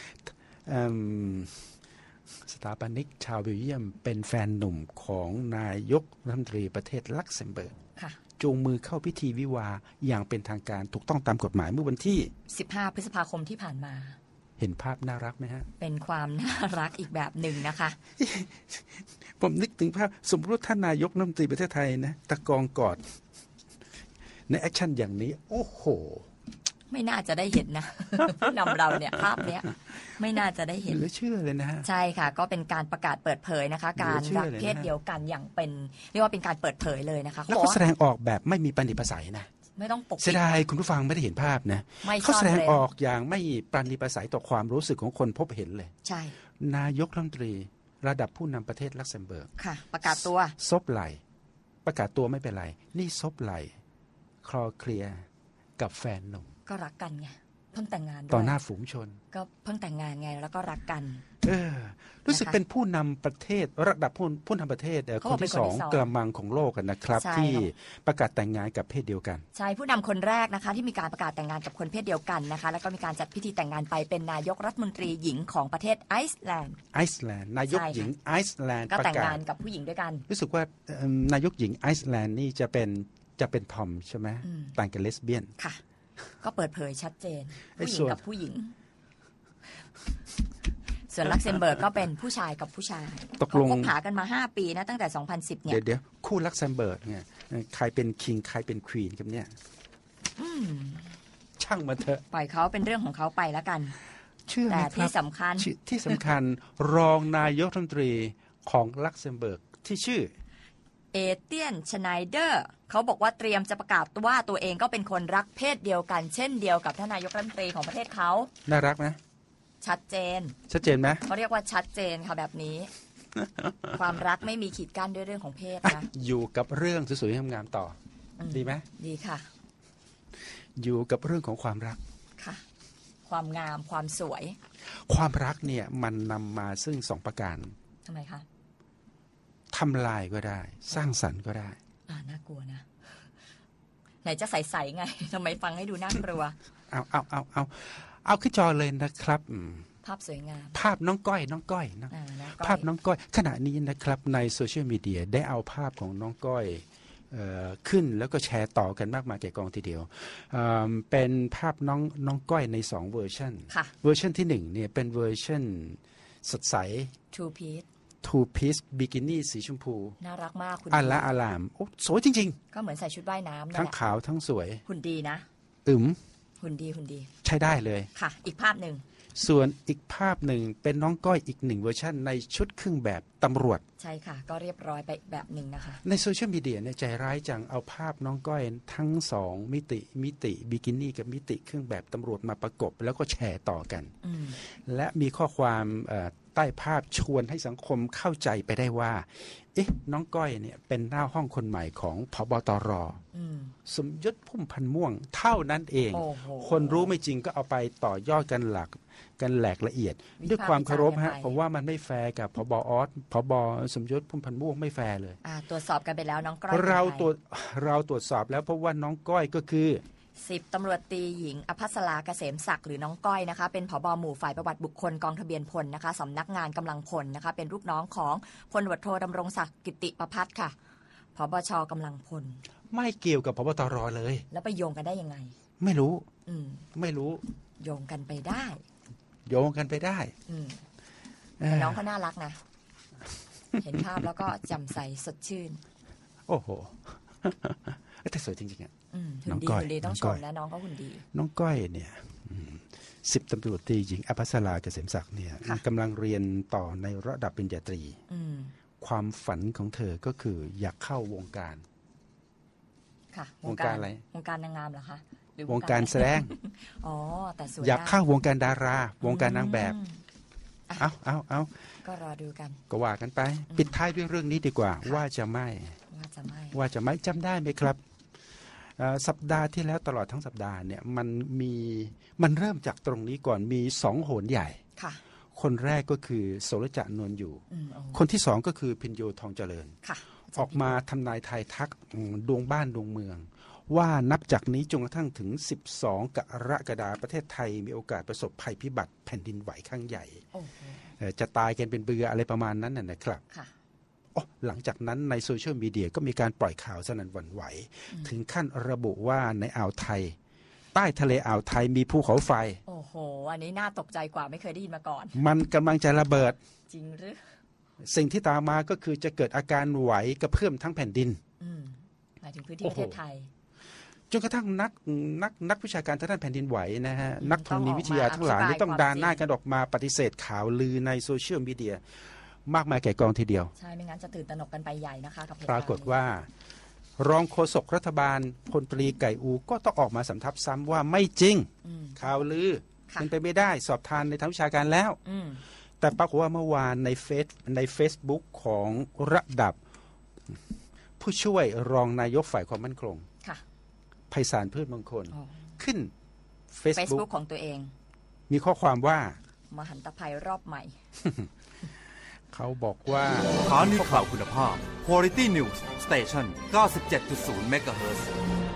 สถาปนิกชาวเบลเยียมเป็นแฟนหนุ่มของนายกรัฐมนตรีประเทศลักเซมเบิร์กจูงมือเข้าพิธีวิวาห์อย่างเป็นทางการถูกต้องตามกฎหมายเมื่อวันที่สิบห้าพฤษภาคมที่ผ่านมาเห็นภาพน่ารักไหมฮะเป็นความน่ารักอีกแบบหนึ่งนะคะผมนึกถึงภาพสมมติว่าท่านนายกรัฐมนตรีประเทศไทยนะตะกองกอดในแอคชั่นอย่างนี้โอ้โหไม่น่าจะได้เห็นนะ นำเราเนี่ยภาพเนี้ยไม่น่าจะได้เห็นเหลือเชื่อเลยนะฮะใช่ค่ะก็เป็นการประกาศเปิดเผยนะคะการรักเพศเดียวกันอย่างเป็นเรียกว่าเป็นการเปิดเผยเลยนะคะแล้วก็แสดงออกแบบไม่มีปณิประสัยนะไม่ต้องปกปิดเสียดายคุณผู้ฟังไม่ได้เห็นภาพนะเขาแสดงออกอย่างไม่ปณิประสัยต่อความรู้สึกของคนพบเห็นเลยใช่นายกรัฐมนตรีระดับผู้นำประเทศลักเซมเบิร์กค่ะประกาศตัวซบไหลประกาศตัวไม่เป็นไรนี่ซบไหลคลอเคลียกับแฟนหนุ่มก็รักกันไงเพิ่งแต่งงานต่อหน้าฝูงชนก็เพิ่งแต่งงานไงแล้วก็รักกันเออรู้สึกเป็นผู้นำประเทศระดับผู้ผู้นำประเทศคนที่สองกระมังของโลกกันนะครับที่ประกาศแต่งงานกับเพศเดียวกันใช่ผู้นำคนแรกนะคะที่มีการประกาศแต่งงานกับคนเพศเดียวกันนะคะแล้วก็มีการจัดพิธีแต่งงานไปเป็นนายกรัฐมนตรีหญิงของประเทศไอซ์แลนด์ไอซ์แลนด์นายกหญิงไอซ์แลนด์ก็แต่งงานกับผู้หญิงด้วยกันรู้สึกว่านายกหญิงไอซ์แลนด์นี่จะเป็นจะเป็นทอมใช่ไหมต่างกับเลสเบี้ยนค่ะก็เปิดเผยชัดเจนผู้หญิงกับผู้หญิงส่วนลักเซมเบิร์กก็เป็นผู้ชายกับผู้ชายตกลงคบหากันมาห้าปีนะตั้งแต่สองพันสิบเนี่ยเดี๋ยวๆคู่ลักเซมเบิร์กเนี่ยใครเป็นคิงใครเป็นควีนกันเนี่ยช่างมาเถอะปล่อยเขาเป็นเรื่องของเขาไปแล้วกันเชื่อแต่ที่สำคัญที่สำคัญรองนายกรัฐมนตรีของลักเซมเบิร์กที่ชื่อเอเตียนชไนเดอร์เขาบอกว่าเตรียมจะประกาศว่าตัวเองก็เป็นคนรักเพศเดียวกันเช่นเดียวกับท่านนายกรัฐมนตรีของประเทศเขาน่ารักไหมชัดเจนชัดเจนไหมเขาเรียกว่าชัดเจนค่ะแบบนี้ ความรักไม่มีขีดกั้นด้วยเรื่องของเพศนะอยู่กับเรื่องสวยๆงามๆต่อดีไหมดีค่ะอยู่กับเรื่องของความรักค่ะความงามความสวยความรักเนี่ยมันนำมาซึ่งสองประการทำไมคะทำลายก็ได้สร้างสรรค์ก็ได้อ่าน่ากลัวนะไหนจะใสๆไงทำไมฟังให้ดูน่ากลัวเอาเอาเอาเอาเอาขึ้นจอเลยนะครับภาพสวยงามภาพน้องก้อยน้องก้อยนะภาพน้องก้อยขณะนี้นะครับในโซเชียลมีเดียได้เอาภาพของน้องก้อยขึ้นแล้วก็แชร์ต่อกันมากมายแก่กองทีเดียวเป็นภาพน้องน้องก้อยในสองเวอร์ชันเวอร์ชันที่หนึ่งเนี่ยเป็นเวอร์ชันสดใส two piece two piece บิกินี่สีชมพูน่ารักมากคุณอาละอารามโอ้สวยจริงๆก็เหมือนใส่ชุดว่ายน้ำทั้งขาวทั้งสวยหุ่นดีนะอึมหุ่นดีหุ่นดีใช้ได้เลยค่ะอีกภาพหนึ่งส่วนอีกภาพหนึ่งเป็นน้องก้อยอีกหนึ่งเวอร์ชันในชุดเครื่องแบบตำรวจใช่ค่ะก็เรียบร้อยไปแบบหนึ่งนะคะในโซเชียลมีเดียเนี่ยใจร้ายจังเอาภาพน้องก้อยทั้งสองมิติมิติบิกินี่กับมิติเครื่องแบบตำรวจมาประกบแล้วก็แชร์ต่อกันและมีข้อความใต้ภาพชวนให้สังคมเข้าใจไปได้ว่าเอ๊ะน้องก้อยเนี่ยเป็นหน้าห้องคนใหม่ของผบตรสมยศพุ่มพันธ์ม่วงเท่านั้นเองคนรู้ไม่จริงก็เอาไปต่อยอดกันหลักกันแหลกละเอียดด้วยความเคารพฮะผมว่ามันไม่แฟร์กับผบออสผบสมยศพุ่มพันธ์ม่วงไม่แฟร์เลยตรวจสอบกันไปแล้วน้องก้อยเราตรวจเราตรวจสอบแล้วเพราะว่าน้องก้อยก็คือสิบตำรวจตรีหญิงอภัสราเกษมศักดิ์หรือน้องก้อยนะคะเป็นผบ.หมู่ฝ่ายประวัติบุคคลกองทะเบียนพลนะคะสำนักงานกำลังพลนะคะเป็นลูกน้องของพลตำรวจโทดำรงศักดิ์กิติประภัสค่ะผบช.กำลังพลไม่เกี่ยวกับผบตรเลยแล้วไปโยงกันได้ยังไงไม่รู้อืมไม่รู้โยงกันไปได้โยงกันไปได้อืมน้องเขาน่ารักนะเห็นภาพแล้วก็จำใสสดชื่นโอ้โหแต่สวยจริงๆอ่ะน้องก้อยต้องชมนะน้องก็หุ่นดีน้องก้อยเนี่ยสิบตำรวจตรีหญิงอภัสราเกษมศักดิ์เนี่ยกำลังเรียนต่อในระดับปริญญาตรีความฝันของเธอก็คืออยากเข้าวงการค่ะวงการอะไรวงการนางงามเหรอคะวงการแสดงอ๋อแต่สวยอยากเข้าวงการดาราวงการนางแบบเอาเอาเอาก็รอดูกันก็ว่ากันไปปิดท้ายด้วยเรื่องนี้ดีกว่าว่าจะไม่ว่าจะไม่ว่าจะไม่จำได้ไหมครับสัปดาห์ที่แล้วตลอดทั้งสัปดาห์เนี่ยมันมีมันเริ่มจากตรงนี้ก่อนมีสองโหนใหญ่คนแรกก็คือโสรจะนวลอยู่คนที่สองก็คือพินโยทองเจริญออกมาทำนายทายทักดวงบ้านดวงเมืองว่านับจากนี้จนกระทั่งถึงสิบสองกรกฎาคมประเทศไทยมีโอกาสประสบภัยพิบัติแผ่นดินไหวครั้งใหญ่จะตายกันเป็นเบืออะไรประมาณนั้นนะครับอ๋อหลังจากนั้นในโซเชียลมีเดียก็มีการปล่อยข่าวสนั่นหวั่นไหวถึงขั้นระบุว่าในอ่าวไทยใต้ทะเลอ่าวไทยมีภูเขาไฟโอ้โหอันนี้น่าตกใจกว่าไม่เคยได้ยินมาก่อนมันกำลังจะระเบิดจริงหรือสิ่งที่ตามมาก็คือจะเกิดอาการไหวกระเพื่อมทั้งแผ่นดินหมายถึงพื้นที่ประเทศไทยจนกระทั่งนักนักนักวิชาการทางด้านแผ่นดินไหวนะฮะนักธรณีวิทยาทั้งหลายต้องดานหน้ากันออกมาปฏิเสธข่าวลือในโซเชียลมีเดียมากมายแก่กองทีเดียวใช่ไม่งั้นจะตื่นตระหนกกันไปใหญ่นะคะกับปรากฏว่ารองโฆษกรัฐบาลพลตรีไก่อูก็ต้องออกมาสำทับซ้ำว่าไม่จริงข่าวลือเป็นไปไม่ได้สอบทานในทางวิชาการแล้วแต่ปรากฏว่าเมื่อวานในเฟซใน Facebook ของระดับผู้ช่วยรองนายกฝ่ายความมั่นคงไพศาลพืชมงคลขึ้น Facebook, Facebook ของตัวเองมีข้อความว่ามหันตภัยรอบใหม่เขาบอกว่าสถานีข่าวคุณภาพ Quality News Station เก้าสิบเจ็ดจุดศูนย์ เมกะเฮิรตซ์